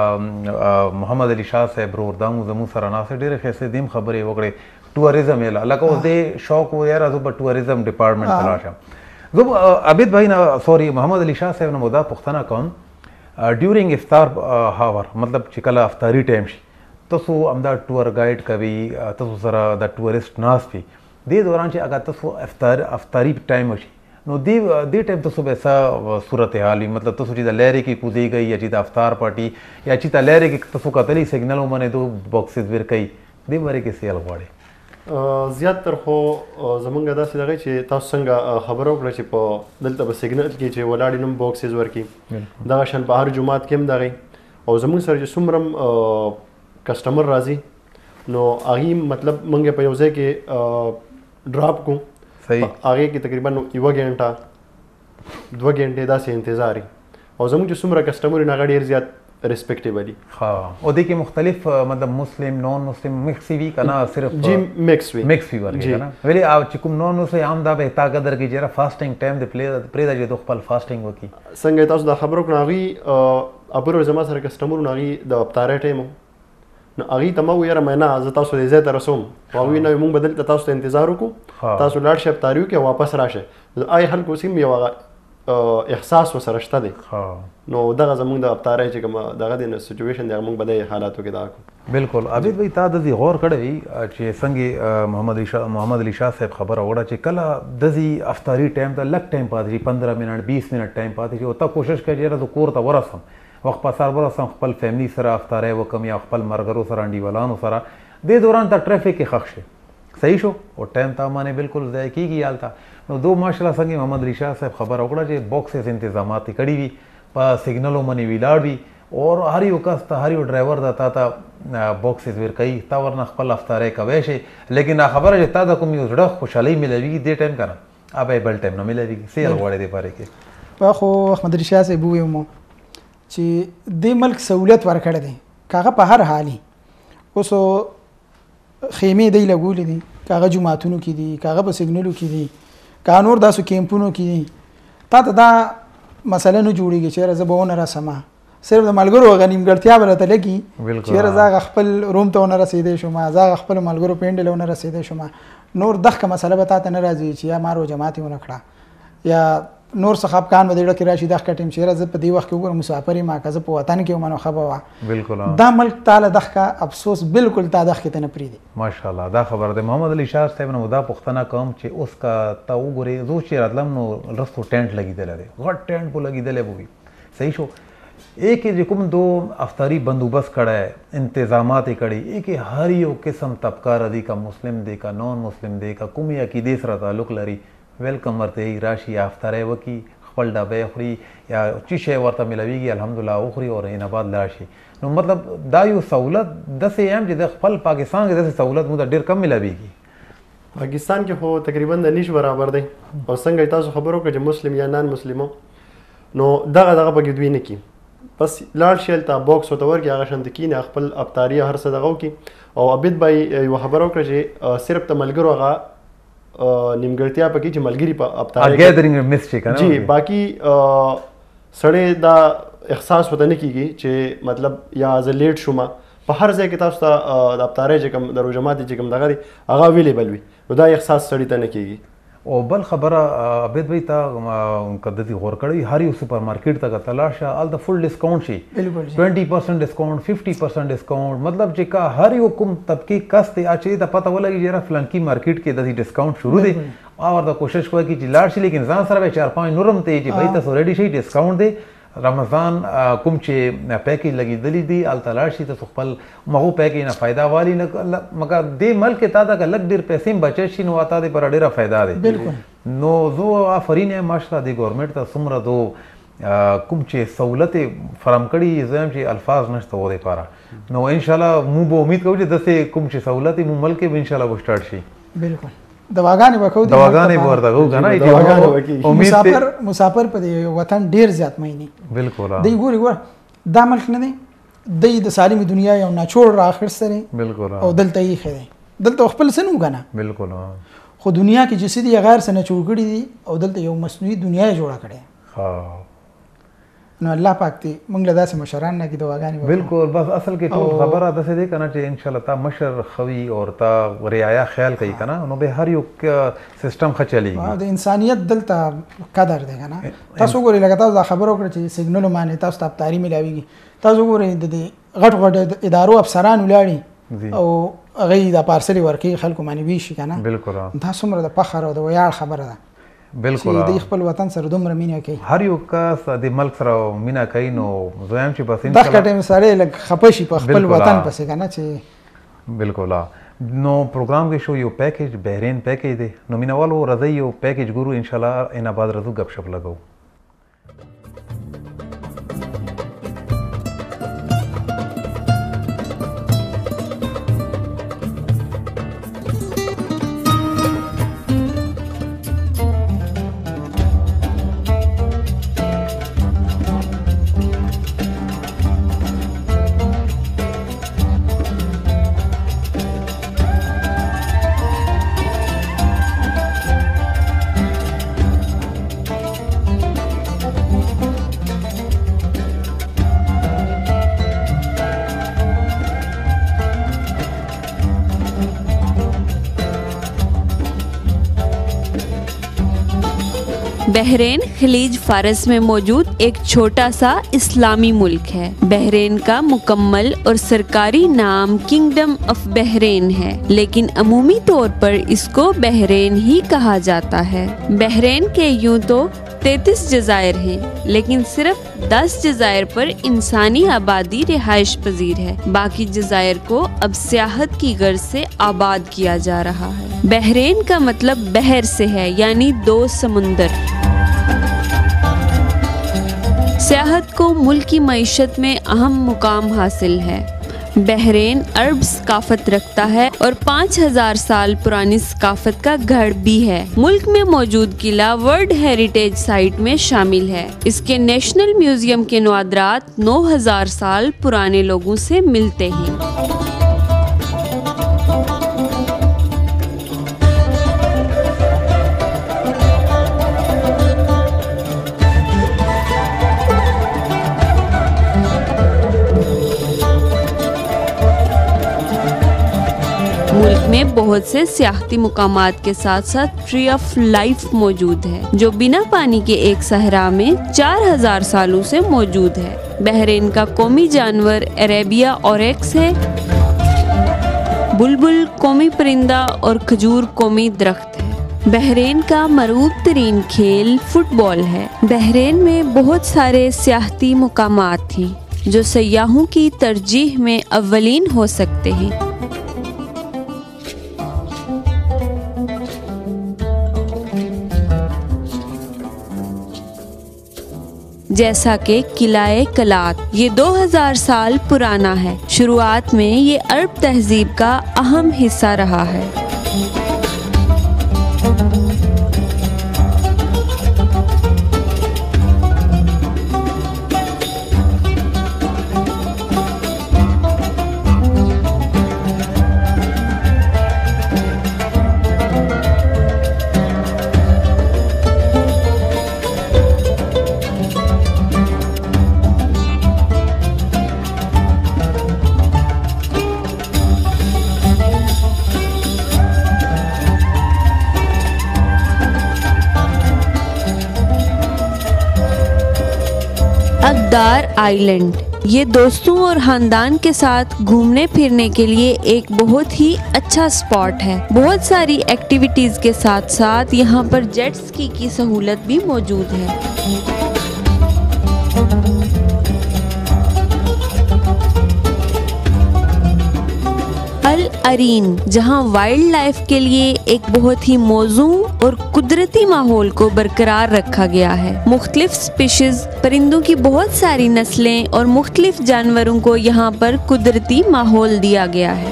محمد علي شاه صاحب ورور دمو زمو سره ناسه ډېرې ښې دیم خبرې وکړې ټوریزم یې لکه اوس دې شوق و یاره زه به ټوریزم ډپارټمنټ ته لاړ شم زه عبید بھائی نه سوري محمد علي شاه صاحب نه مو دا پوښتنه کوم ډیورینګ افطار هاور مطلب چې کله افطاري ټایم شي تاسو همدا ټور ګایډ کوي تاسو سره د ټوریسټ ناست وي دې دوران چې اگر تاسو افطار افطاري ټایم وشي نو دی دی ټایم تاسو به څه صورتحال وي مطلب تاسو چې د لارې کې کوزیږئ یا چې د افطار پارټي یا چې د لارې کې تاسو کتلی سیګنل ومنې دو باکسز ورکوي دې بارے کې سیل غواړي زیات تر خو زمونږ داسې دغه چې تاسو څنګه خبره وکړه چې په دلته به سیګنل کې چې ولاړې نوم باکسز ورکړي دغه شان په هر جومات کې هم دغې او زمونږ سره چې څومره کسټمر راځي نو هغې مطلب موږ په یو ځای کې ډراپ کوو هغې کې تقریبا یوه ګنټه دوه ګنټې داسې انتظار او زموږ چې څومره کسټمر یې هغه ډېر زیات ریسپیکټیبل دي ها او دې کې مختلف مطلب مسلم نان مسلم مکس وي که نه صرف جی مکس وي مکس وي ورکړي که نه ولې او چې کوم نان مسلم عام دا به تا قدر کې چې فاسټنګ ټایم د پرېږده چې د خپل فاسټنګ وکړي څنګه تاسو دا خبره وکړه هغوی اپر زما سره کسټمر هغوی د افطارۍ ټایم نو هغې ته ما ویره مې نه زه تاسو دې ځای ته رسوم هغوی نه موږ به دلته تاسو ته انتظار وکړو تاسو لاړ شئ افطاري وکړئ او واپس راشئ آی خلکو اوس هم یو هغه احساس ورسره شته دی نو دغه زموږ د افطارۍ چې کومه دغه دی نو سچویشن دی هغه موږ به دې حالاتو کې دغه کړو بالکل عبید بھائی تا د دې غور کړی وي چې څنګه محمد علي شاه محمد علي شاه صاحب خبره وکړه چې کله د دې افطاري ټایم ته لږ ټایم پاتې شي پندرہ منټ بیس منټ ټایم پاتې شي او ته کوشش کوې چې زه کور ته ورسم وخت په سر ورسم خپل فیملی سره افطاری وکم یا خپل ملګرو سره انډیوالانو سره دې دوران ته ټریفک کې ښخ شي صحیح شو او ټایم ته باندې بالکل ضایع کېږي هلته نو دو ماشاءالله څنګه محمد علي شاه صاحب خبره وکړه چې باکسز انتظامات یې کړي وي په سیګنلو باندې ولاړ وي او هر یو کس ته هر یو ډرایور د تا ته باکسز ورکوي تا ورنه خپل افطاری کوی شي لیکن خبره چې تا د کوم یو زړه خوشحالۍ ملوي دې ټایم که نه अब ए बल टाइम न मिलेगी सेल غواړي دی پاره کې په خو احمد رشاد صاحب ویو مو چې د ملک سہولت ورکړه دي کاغه په هر حالي اوس خیمه دی لګولې دي کاغه جمعاتونو کې دي کاغه په سیګنلو کې دي قانون داسو کیمپونو کې دي تا ته دا مسله نه جوړیږي چې رزبونه را سما صرف د ملګرو غنیمګړتیا بلته لګي چې رزا خپل روم ته نه رسیدې شو ما زغ خپل ملګرو پیندل نه رسیدې شو ما نور دغه مسله به تا ته نه راځي چې یا مارو جماعتونه کړه یا نور صاحب کان ودیړه کې راشي د ټیم چې رز په دی وخت کې وګور مسافری ما کزه په وطن کې ومنو خبره بالکل دا ملک تعالی دغه افسوس بالکل تا دغه ته نه پریدي ماشاءالله دا خبر ده محمد علي شاه صاحب نو دا پښتنه قوم چې اوس کا تا وګوري زو چې راتلم نو رستو ټینټ لګیدل لري غټ ټینټ په لګیدل وي صحیح شو ایک جو کوم دو افطاری بندوبست کړه ہے انتظامات کړي ایک هر یو قسم طبقه ردی کا مسلم دی کا نان مسلم دی کا کومي عقیده سره تعلق لري ویلکم ورته راشي افطاری وکي خپل ډبې خوري یا چې شی ورته ملويږي الحمدلله اخري او نه بعد لاشي نو مطلب دا یو سہولت د سه ایم چې د خپل پاکستان کې د سہولت مو ډیر کم ملويږي پاکستان کې خو تقریبا د نش برابر دی او څنګه تاسو خبرو کې چې مسلم یا نان مسلمو نو دغه دغه په دوی نه کی بس لاړ شیل تا باکس وته ورګي هغه شند کینه خپل ابطاری هر څه دغه کی او عبد بای یو خبرو کړ چې صرف ته ملګرو هغه نیمګړتیا پکې چې ملګری په ابطاری ګیدرینګ مس شي کنه جی باقی سړی دا احساس وته نه کیږي چې مطلب یا از لیټ شوم په هر ځای کې تاسو ته د ابطاری چې کوم د روجمات چې کوم دغه هغه اویلیبل وي نو دا احساس سړی ته نه کیږي او بل خبره عبید بھائی تا کدتی غور کړی هر یو سپر مارکیټ ته تلاشه ال د فل ډیسکاونټ شي بیس پرسنٹ ډیسکاونټ پچاس پرسنٹ ډیسکاونټ مطلب چې کا هر یو کوم طبقه کسته اچي د پته ولګي چې فلان کی مارکیټ کې د ډیسکاونټ شروع دي او دا کوشش کوي چې لاړ شي لیکن ځان سره چار پانچ نورم ته چې بھائی تاسو ریډي شي ډیسکاونټ دی رمضان کوم چې پیکیج لګیدلی دی ال تلاشي ته خپل مغو پیکیج نه फायदा والی نه مګر د ملک ته دا لګ ډیر پیسې بچی شي نو اته د پر ډیره फायदा دی بالکل نو زو افرین ماشره دی ګورنمنت ته سمره دو کوم چې سہولت فراهم کړي زم چې الفاظ نشته و دی پاره نو ان شاء الله مو به امید کوو چې دسه کوم چې سہولت مو ملک به ان شاء الله وشټارټ شي بالکل دواګانې وکاو دي دواګانې ورته غو کنه دواګانې وکي مسافر مسافر په وطن ډیر زیات مېنی بالکل دی ګوري ګور دا ملک نه دی د سالمي دنیا یو ناچور راخر سره بالکل او دلته یې خره دلته خپل سنو کنه بالکل خو دنیا کې چې سړي غیر سره چوکړي دي او دلته یو مصنوعي دنیا جوړه کړي ها نو الله پاک ته موږ له داسې مشران نه کې دواګانې بالکل بس اصل کې ټول خبره د څه دی کنه چې ان شاء الله تا مشر خوي او تا رعایا خیال کوي کنه نو به هر یو سیستم ښه چلیږي د انسانیت دلته قدر دی کنه تاسو ګورئ لکه تاسو خبرو کړی چې سیګنل باندې تاسو ته تعلیم ملاويږي تاسو ګورئ د غټ غټ ادارو افسران ولاړي او هغه د پارسل ورکی خلکو باندې وی شي کنه بالکل دا څومره د فخر او د ویاړ خبره ده بالکل د خپل وطن سره دومره مینا کوي هر یو کس د ملک سره مینا کوي نو زویم چې بس ان شاء الله دغه سره لګ خپشي په خپل وطن پسې کنه چې بالکل نو پروګرام کې شو یو پیکیج بحرین پیکیج دی نو مینوالو رضی یو پیکیج ګورو ان شاء الله ان بعد رضو غب شپ لګو बहरीन खलीज फारस में मौजूद एक छोटा सा इस्लामी मुल्क है। बहरीन का मुकम्मल और सरकारी नाम किंगडम ऑफ बहरीन है, लेकिन अमूमी तौर पर इसको बहरीन ही कहा जाता है। बहरीन के यूं तो तैंतीस जज़ायर हैं, लेकिन सिर्फ दस जज़ायर पर इंसानी आबादी रिहाइश पजीर है। बाकी जज़ायर को अब सियाहत की गर्ज से आबाद किया जा रहा है। बहरीन का मतलब बहर से है, यानी दो समुंदर। सियाहत को मुल्क की मईशत में अहम मुकाम हासिल है। बहरीन अरब सकाफत रखता है और पाँच हजार साल पुरानी सकाफत का घर भी है। मुल्क में मौजूद किला वर्ल्ड हेरिटेज साइट में शामिल है। इसके नेशनल म्यूजियम के नवादरात नौ हजार साल पुराने लोगों से मिलते हैं। मुल्क में बहुत से सियाहती मुकामात के साथ साथ ट्री ऑफ लाइफ मौजूद है, जो बिना पानी के एक सहरा में चार हजार सालों से मौजूद है। बहरीन का कौमी जानवर अरेबिया ऑरेक्स है। बुलबुल कौमी परिंदा और खजूर कौमी दरख्त है। बहरीन का मरूब तरीन खेल फुटबॉल है। बहरीन में बहुत सारे सियाहती मुकामात हैं जो सयाहों की तरजीह में अव्वलीन हो सकते हैं। जैसा कि किलाए कलात, ये दो हजार साल पुराना है। शुरुआत में ये अरब तहजीब का अहम हिस्सा रहा है। अकदार आइलैंड, ये दोस्तों और खानदान के साथ घूमने फिरने के लिए एक बहुत ही अच्छा स्पॉट है। बहुत सारी एक्टिविटीज के साथ साथ यहाँ पर जेट स्की की सहूलत भी मौजूद है। अल अरीन, जहां वाइल्ड लाइफ के लिए एक बहुत ही मौजूद और कुदरती माहौल को बरकरार रखा गया है। मुख्तलिफ स्पीशीज परिंदों की बहुत सारी नस्लें और मुख्तलिफ जानवरों को यहाँ पर कुदरती माहौल दिया गया है।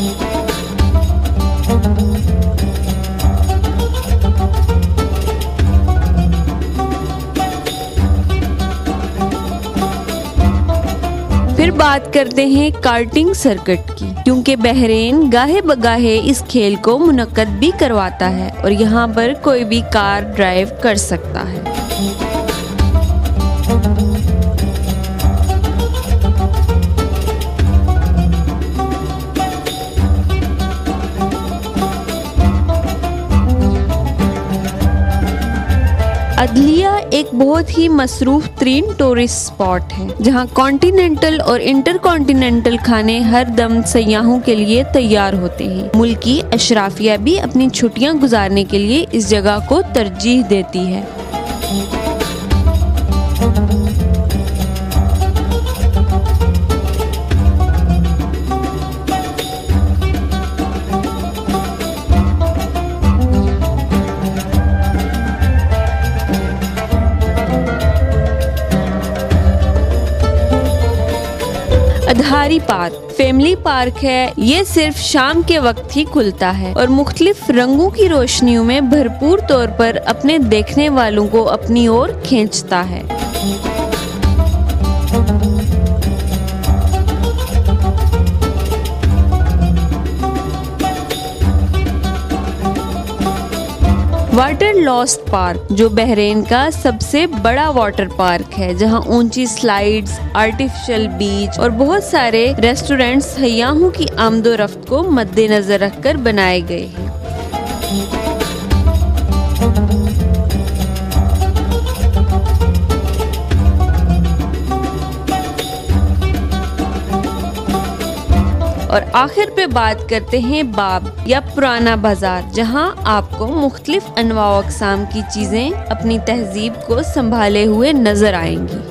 फिर बात करते हैं कार्टिंग सर्किट की, क्योंकि बहरीन गाहे बगाहे इस खेल को मुनक्कद भी करवाता है और यहाँ पर कोई भी कार ड्राइव कर सकता है। अदलिया एक बहुत ही मसरूफ तरीन टूरिस्ट स्पॉट है, जहां कॉन्टिनेंटल और इंटर कॉन्टिनेंटल खाने हर दम सयाहों के लिए तैयार होते हैं। मुल्की अशराफिया भी अपनी छुट्टियां गुजारने के लिए इस जगह को तरजीह देती है। अदहारी पार्क फैमिली पार्क है। ये सिर्फ शाम के वक्त ही खुलता है और मुख्तलिफ रंगों की रोशनियों में भरपूर तौर पर अपने देखने वालों को अपनी ओर खींचता है। वाटर लॉस्ट पार्क, जो बहरीन का सबसे बड़ा वाटर पार्क है, जहां ऊंची स्लाइड्स, आर्टिफिशियल बीच और बहुत सारे रेस्टोरेंट्स सयाहों की आमदोरफ्त को मद्देनजर रखकर बनाए गए हैं। और आखिर पे बात करते हैं बाब या पुराना बाजार, जहां आपको मुख्तलिफ अनवा अक़साम की चीजें अपनी तहजीब को संभाले हुए नजर आएंगी।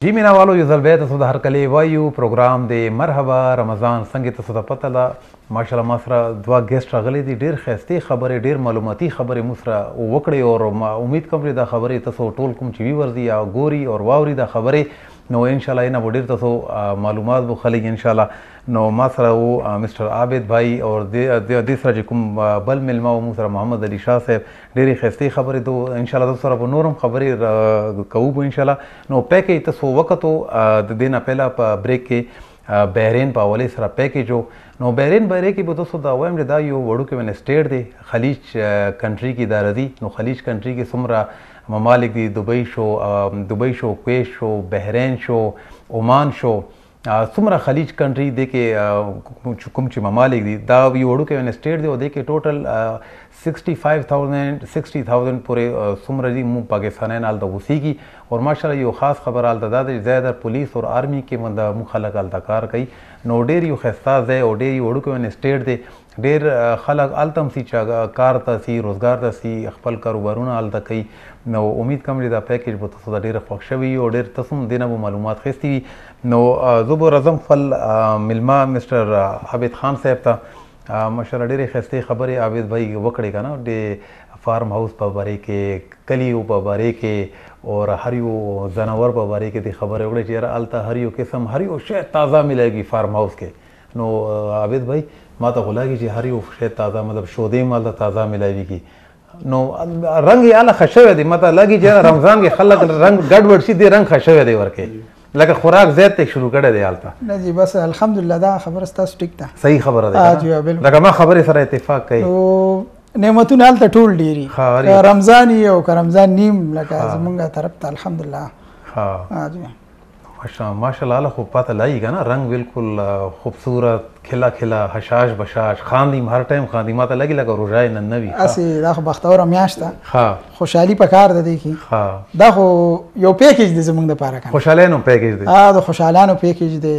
جی مینوالو یو ځل بیا تاسو د هرکلې وایو پروګرام دی مرحبا رمضان څنګه تاسو ته پته ده ماشاءالله ما سره دوه ګیسټ راغلي دي ډېر ښایستې خبرې ډېر معلوماتي خبرې مو سره وکړې او امید کوم چې دا خبرې تاسو ټول کوم چې ویور دي یا ګوري او واوري دا خبرې نو انشاءالله نه به ډېر تاسو معلومات به خلک انشاءالله نو ما سره و مسټر عابد بھائی او دې سره چې کوم بل میلمه و مو سره محمد علي شاه صاحب ډېرې ښایستې خبرې دو انشاءالله تاسو سره به نور هم خبرې کوو به انشاءالله نو پیکیج تاسو وکتو د دې نه پهله په بریک کې بحرین په حوالې سره پیکیج و نو بحرین باره کې به تاسو دا وایم چې دا یو وړوکی ون سټیټ دی خلیج کنټري کې دا راځي نو خلیج کنټري کې څومره ممالک دي دبئی شو دبئی شو کویت شو بحرین شو عمان شو څومره خلیج کنټري دی کې کوم چې ممالک دي دا یو وړوکی ون سټیټ دی او دی کې ټوټل سکسٹی فائیو تھاؤزینڈ سکسٹی تھاؤزینڈ پورې څومره دي مونږ پاکستانیان هلته اوسېږي او ماشاءالله یو خاص خبر هلته دا دی زیاتره پولیس او آرمي کې مونږ خلک هلته کار کوي نو ډېر یو ښایسته ځای او ډېر یو وړوکی ون سټیټ دی ډېر خلک هلته هم سي چې کار ته سي روزګار ته سي خپل کاروبارونه هلته کوي نو امید کوم چې دا پیکیج به تاسو ته ډېره خوښ شوي او ډېر تاسو هم دې نه به معلومات اخیستي وي نو زه به راځم خپل میلمه مسټر عابد خان صاحب ته ماشاءالله ډېرې ښایستې خبرې عابد بھائی وکړې که نه د فارم هاوس په باره کې کلیو په باره کې اور هر یو ځناور په باره کې د خبرې وکړې چې یاره هلته هر یو قسم هر یو شی تازه میلېږي فارم هاوس کې نو عابد بھائی ما ته خو لګي چې هر یو شی تازه مطلب شودې هم هلته تازه میلېږي نو رنګ یې هله ښه شوی دی ما ته لګي چې رمضان کې خلک رنګ ګډوډ شي دی رنګ ښه شوی دی ورکې لکه خوراک زیات ته شروع کړی دی هلته نه جی بس الحمدلله دا خبره ستاسو ټیک ده صحیح خبره ده لکه ما خبرې سره اتفاق کوي نعمتونه هلته ټول ډېري که رمضان یي او که رمضان نیم لکه زمونږ طرف ته الحمدلله ها جی ماشاءالله هله خو پته لګي که نه رنګ بالکل خوبصورت کھلا کھلا حشاش بشاش خاندیم هر ټایم خاندیم ما ته لګي لکه روژای نن نه وي هسې دا خو بختوره میاشت ده خوشحالي په کار ده دی کې دا خو یو پیکیج دی زموږ دپاره که خوشحالانو پیکیج دی د خوشحالانو پیکیج دی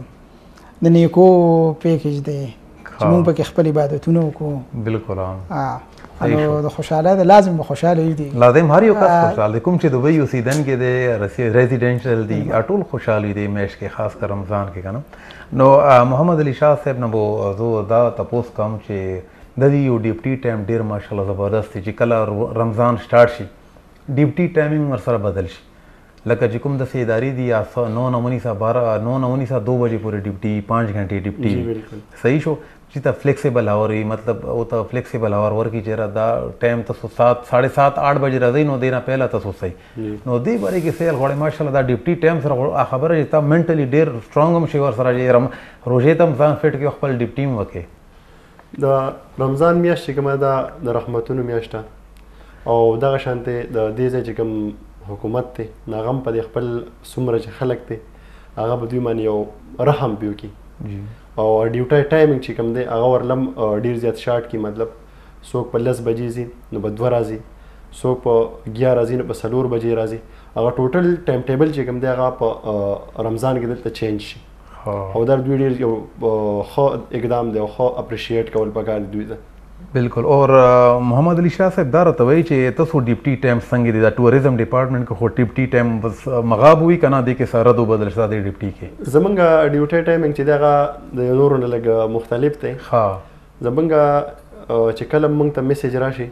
د نیکو پیکیج دی چې مونږ پکې خپل عبادتونه وکړو بالکل نو د خوشحاله ده لازم به خوشحاله وي دي لازم هر یو کس خوشحال دی کوم چې دبئی اوسېدونکی دی ریزیډنشل دی ټول خوشحال وي دی میاشت کې خاص کر رمضان کې که نه نو محمد علي شاه صاحب نه به زه دا تپوس کوم چې د دې یو ډیپټي ټایم ډېر ماشاءالله زبردست دی چې کله رمضان سټارټ شي ډیپټي ټایمینګ ورسره بدل شي لکه چې کوم داسې ادارې دي یا نو نه ونیسه بارہ نو نه ونیسه دو بجې پورې ډیپټي پانچ घंटे ډیپټي صحیح شو چې ته فلیکسیبل اور مطلب او ته فلیکسیبل اور ورکی چیرې دا ټایم تاسو سات ساڑھے سات آٹھ بجې راځئ نو دې نه پهله تاسو صحیح نو دې باره کې سیل غواړئ ماشاءالله دا ډیپټي ټایم سره خبره چې تا منټلی ډېر سټرانګ هم شي ورسره چې روژې ته هم ځان فټ کړي خپل ډیپټي هم وکړي د رمضان میاشت چې کومه ده د رحمتونو میاشت او دغه شانتې د دې ځای چې کوم حکومت دی نو هغه هم په دې خپل څومره چې خلک دی هغه به دوی باندې یو رحم پې وکړي او ډیوټي ټایمینګ چې کوم دی هغه ورلم ډېر زیات شارټ کړي مطلب څوک په لس بجې ځي نو به دوه راځي څوک په ګیاره راځي نو په څلور بجې راځي هغه ټوټل ټایم ټیبل چې کوم دی هغه په رمضان کې دلته چینج شي او دا دوی ډېر یو ښه اقدام دی او ښه اپریشیټ کول پکار دی دوی ته بالکل اور محمد علي شاه صاحب دا راته وایي چې تاسو ډیپټي ټایم څنګه دی دا ټوریزم ډپارټمنټ کې خو ډیپټي ټایم بس مغاب وي که نه دی کې سره دو بدل شته دی ډیپټي کې زمونږ ډیوټي ټایمینګ چې دی هغه د نورو نه لږ مختلف دی ښه زمونږ چې کله موږ ته میسیج راشي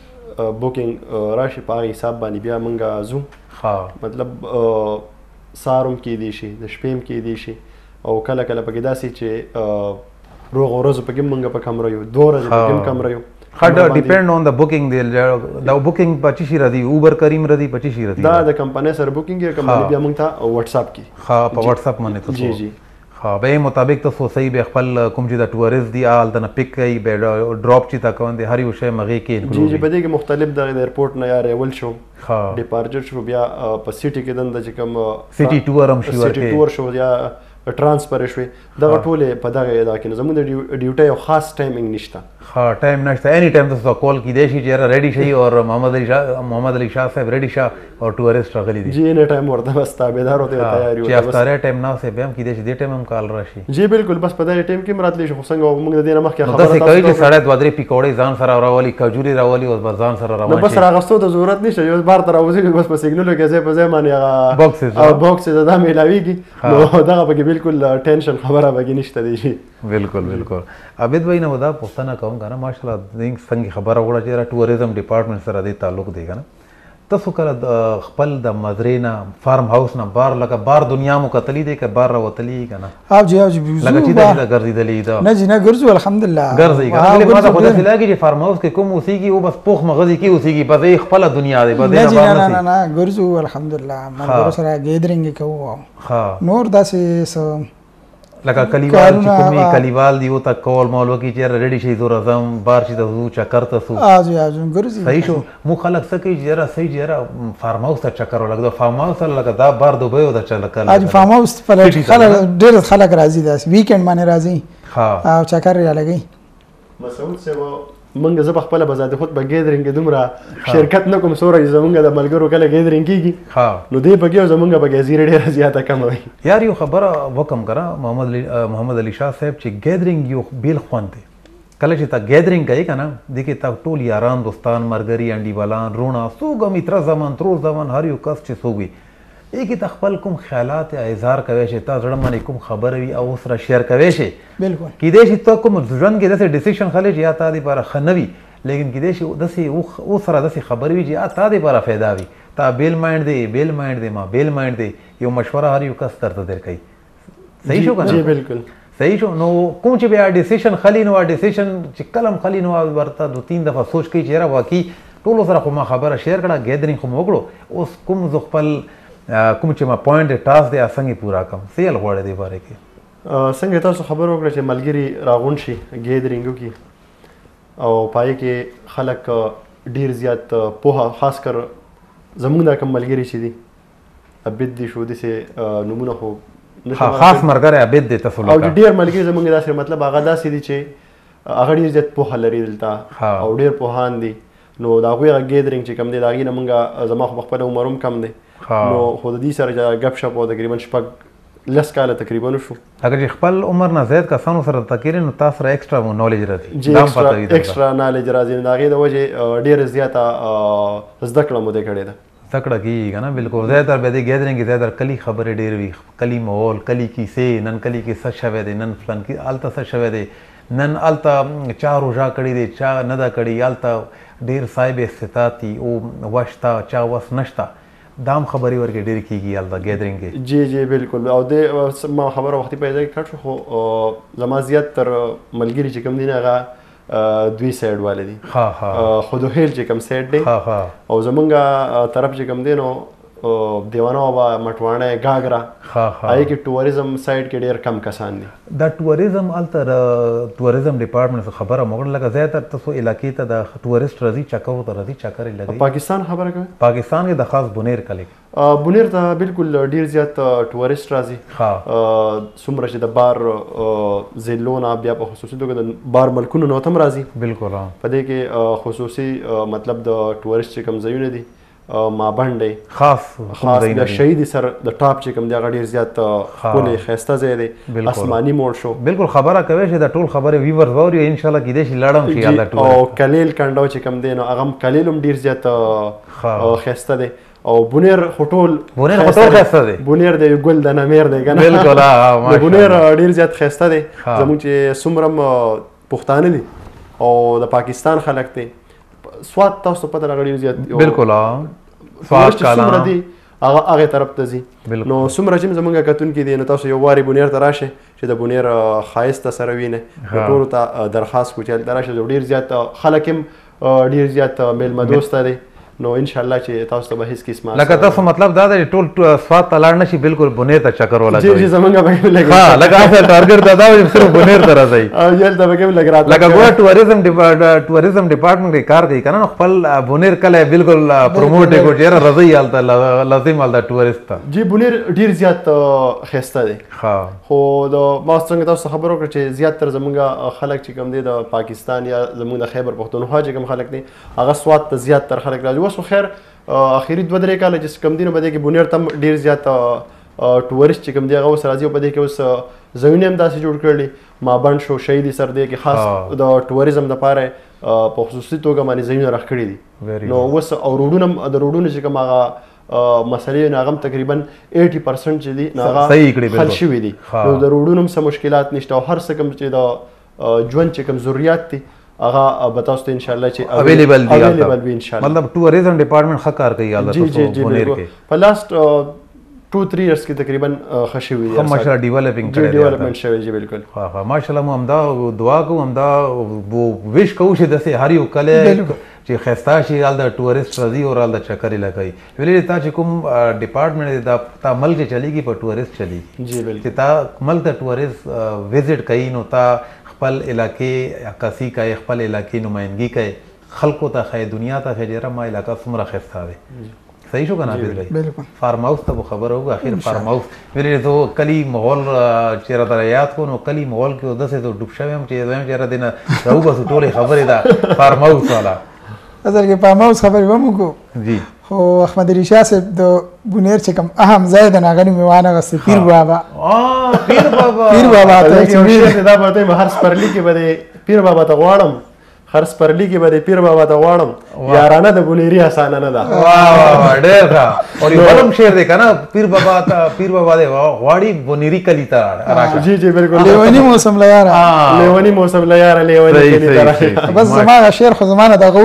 بوکینګ راشي په هغه حساب باندې بیا موږ ځو ښه مطلب سهار هم کیدی شي د شپې هم کیدی شي او کله کله پکې داسې چې روغ ورځو پکې موږ په کم رایو دوه ورځې پکې هم کم رایو ها ډیپند اون د بوکینګ دی دا بوکینګ په چی شي راځي اوبر کریم راځي په چی شي راځي دا د کمپنۍ سره بوکینګ یې کمپنۍ بیا موږ ته واتس اپ کې ها په واتس اپ باندې تاسو جی جی ها به مطابق تاسو صحیح به خپل کوم چې د ټوریست دی آل د نه پک کوي به ډراپ چې تا کوم دی هر یو شی مغې کې جی جی په دې کې مختلف د ایرپورټ نه یا ریول شو ها ډیپارچر شو بیا په سیټي کې دنده چې کوم سیټي ټور هم شي ورته سیټي ټور شو یا ټرانسفر شوي دغه ټولې په دغه اداره کې زموږ د ډیوټي یو خاص ټایمینګ نشته ها ټایم نشته اني ټایم تاسو کال کیدای شي چې را ریډي شي او محمد علي شاه محمد علي شاه صاحب ریډي شه او ټورست راغلي دي جی اني ټایم ورته بس تابعدار ہوتے تیاری چې افطار ټایم نه سه به هم کیدای شي دې ټایم هم کال راشي جی بالکل بس په دې ټایم کې مراد لې شو څنګه موږ د دې نه مخکې خبره تاسو کوي چې سړی دوه درې پکوړې ځان سره راولي کجوري راولي او ځان سره روان شي بس راغستو ته ضرورت نشته یو بار تر اوسې بس په سیګنل کې ځای په ځای باندې هغه باکسز او باکسز دا ملاويږي نو دا به بالکل ټینشن خبره به نشته دی بالکل بالکل عابد بھائی نو دا پښتنه کوم کنه ماشاءالله دې څنګه خبره وړه چې ټوریزم ډپارټمنټ سره دې تعلق دی کنه تاسو کله خپل د مزرینا فارم هاوس نه بار لکه بار دنیا مو کتلی دی که بار راوتلی کنه او جی او جی لکه چې دا ګرځیدلی دا نه جی نه ګرځو الحمدلله ګرځي کنه ما ته خو داسې لاګي چې فارم هاوس کې کوم اوسېږي او بس پوخ مغزي کې اوسېږي بس خپل دنیا دی بس نه نه نه نه ګرځو الحمدلله ما سره ګیدرینګ کوو ها نور داسې لکه کلیوال چې کومي کلیوال دی او تا کول مولو کې چې ریډي شي زور اعظم بار شي د زو چکر ته سو اځي اځي ګرځي صحیح شو مو خلک سکه چې را صحیح جره فارم هاوس ته چکر ولګ فارم هاوس لکه دا بار دوبه او د چل کله اځي فارم هاوس پر خلک ډېر خلک راځي داس ویکند باندې راځي ها او چکر یې لګي مسعود صاحب منګه زه خپل بزاده خود به ګیدرینګ دومره شرکت نه کوم سورې زمونږ د ملګرو کله ګیدرینګ کیږي ها نو دې پکې زمونږ به ګزیره ډیره زیاته کم وي یار یو خبره وکم کرا محمد علی محمد علي شاه صاحب چې ګیدرینګ یو بیل خوان دی کله چې تا ګیدرینګ کوي کنه دغه تا ټول یاران دوستان مرګري انډي بالان رونا سوګ میتر زمان تر زمان هر یو کس چې سوګي ایک تخپل کوم خیالات اظهار کوي چې تا زړه باندې کوم خبر وي او سره شیر کوي شي بالکل کیدای شي ته کوم ژوند کې داسې ډیسیژن خلې چې یا تا دی پر خنوي لیکن کیدای شي داسې او سره داسې خبر وي چې یا تا دی پر फायदा وي تا بیل مایند دی بیل مایند دی ما بیل مایند دی یو مشوره هر یو کس درته درکې صحیح شو کنه جی بالکل صحیح شو نو کوم چې بیا ډیسیژن خلی نو ډیسیژن چې کلم خلی نو ورته دو تین دفعه سوچ کوي چې را واقعي ټول سره خو ما خبره شیر کړه ګیدرینګ خو وکړو اوس کوم ز خپل کوم چې ما پوینټ ټاس دی څنګه پورا کم سیل غوړې دی باره کې څنګه تاسو خبر وکړه چې ملګری راغون شي ګیدرینګو کې او پای کې خلک ډیر زیات په خاص کر زمونږ د کوم ملګری چې دي ابد دي شو دي سه نمونه خو خاص مرګره ابد دي تاسو او ډیر ملګری زمونږ داسې مطلب هغه داسې دي چې هغه ډیر زیات په لري دلته او ډیر پوهان دي نو دا غوي ګیدرینګ چې کم دي دا غي نه مونږه زما خو خپل عمروم کم دي نو خو د دې سره غب شپ او تقریبا شپږ لس کاله تقریبا شو اگر خپل عمر نه زیات کسانو سره تکرین نو تاسو سره ایکسترا نالج راځي جی ایکسترا نالج راځي دا غي د وجه ډیر زیاته زده کړه مو دې کړې ده تکړه کیږي کنه بالکل زیاتره به د ګیدرینګ زیاتره کلی خبرې ډیر وي کلی ماحول کلی کیسې نن کلی کې څه شوه دي نن فلان کې الته څه شوه دي نن الته چا روزا کړی دي چا نه دا کړی الته ډیر صاحب استطاعتي او واشتا چا وس نشتا دام خبري ورکه ډیر کیږي الته ګیدرینګ کې جی جی بالکل او د ما خبره وختي پیدا کړ شو خو زما زیات تر ملګری چې کوم دي نه هغه دوی سایډ والے دي ها ها خود هیل چې کوم سایډ دی ها ها او زمونږه طرف چې کوم دی نو دیوانه او مټوانه گاګرا ها ها آی کې ټوریزم سایډ کې ډیر کم کسان دي دا ټوریزم التر ټوریزم ډپارټمنټ خبره موږ لکه زیاتره تاسو علاقې ته د ټوریست راځي چکر ته راځي چکر لګي پاکستان خبره کوي پاکستان کې د خاص بنیر کلی بنیر ته بالکل ډیر زیات ټوریست راځي ها څومره چې د بار زیلونه بیا په خصوصي توګه د بار ملکونو نو تم راځي بالکل په دې کې خصوصي مطلب د ټوریست چې کوم ځایونه دي ما باندې خاص خاص د شهید سر د ټاپ چې کوم دی غډیر زیات ولې خسته ځای دی آسماني موړ شو بالکل خبره کوي چې د ټول خبره ویور ووري ان شاء الله کې دې شي لړم شي الله ټول او کلیل کندو چې کوم دی نو هغه کلیلم ډیر زیات خسته دی او بونیر خټول بونیر خټول خسته دی بونیر دی ګل د نمیر دی کنه بالکل ها ماشاءالله بونیر ډیر زیات خسته دی زموږ چې سمرم پښتانه دي او د پاکستان خلک دي سواد تاسو په دغه ډیر زیات بالکل ها سواد کاله دي هغه هغه طرف ته ځي نو سمره چې زمونږه کتون کې دي نو تاسو یو واری بونیر ته راشه چې د بونیر خایسته سره وینه ټول ته درخواست کوچل تراشه ډیر زیات خلک هم ډیر زیات میلمه دوست دي نو ان شاء الله چې تاسو ته به هیڅ قسمه لکه تاسو مطلب دا دی ټول سواد ته لاړ نشي بالکل بونیر ته چکر ولا جی جی زمونږ به لګي ها لکه اصل ټارګټ دا دا چې صرف بونیر ته راځي او یل ته به لګ راځي لکه ګور ټوریزم ټوریزم ډپارټمنټ کار کوي کنه خپل بونیر کله بالکل پروموټ کو چیرې راځي حالت لازم حالت ټوریست ته جی بونیر ډیر زیات خسته دی ها خو د ما څنګه تاسو خبرو کړ چې زیات تر زمونږ خلک چې کوم دي د پاکستان یا زمونږ د خیبر پختونخوا چې کوم خلک دي هغه سواد ته زیات تر خلک راځي وسو خیر اخیری دوه درې کاله چې کم دینه بده کې بونیر تم ډیر زیات ټوریست چې کوم دی هغه سره راځي او بده کې اوس ځایونه هم داسې جوړ کړل ما بند شو شهیدی سر دی کې خاص د ټوریزم لپاره په خصوصي توګه باندې ځایونه راخړي دي نو اوس او روډونه د روډونو چې کوم هغه مسلې نه غم تقریبا اسی پرسنټ چې دي هغه حل شوي دي نو د روډونو هم څه مشکلات نشته او هر څه کوم چې د ژوند چې کوم ضرورت دي هغه به تاسو ته ان شاء الله چې اویلیبل دي اویلیبل وي ان شاء الله مطلب ټوریزم ډپارټمنټ ښه کار کوي حالت جی جی جی په لاست ټو تھری ایئرز کې تقریبا ښه شوي دي ماشاءالله ډیولپینګ جی ډیولپمنٹ شوی جی بالکل ها ها ماشاءالله مو همدا دعا کوم همدا ویش کوو چې داسې هر یو کله چې خسته شي حال د ټوریست راځي او حال د چکر لګي ویلې تا چې کوم ډپارټمنټ دا تا ملک چلیږي په ټوریست چلی جی بالکل چې تا ملک ته ټوریست وزټ کوي نو تا خپل علاقې عکاسي کوي خپل علاقې نمائندګي کوي خلکو ته ښایي دنیا ته ښایي ډېره ما علاقه څومره ښایسته دی صحیح شو که نه عابد بھائی بالکل فارم هاوس ته به خبره وکړو اخر فارم هاوس ویلې زه کلي ماحول چې راته یاد کړو نو کلي ماحول کې داسې زه ډوب شوی یم چې زه یم چې یاره دې نه راوباسو ټولې خبرې ده فارم هاوس والا اصل کې فارم هاوس خبرې به مو وکړو جی خو احمد علی شاه صاحب د بونیر چې کوم اهم ځای د هغه نوم یې وانغستی پیر بابا پیر بابا پیر بابا ته چې دا به ته هر سپرلی کې به پیر بابا ته غواړم هر سپرلی کې به پیر بابا ته غواړم یارانه د بونیری اسانه نه ده واه واه ډېر ښه او یو بلم شعر دی کنه پیر بابا ته پیر بابا دی غواړي بونیری کلی ته راشه جی جی بالکل لیونی موسم لا یاره لیونی موسم لا یاره لیونی کلی ته راشه بس زما شعر خو زمانه دغه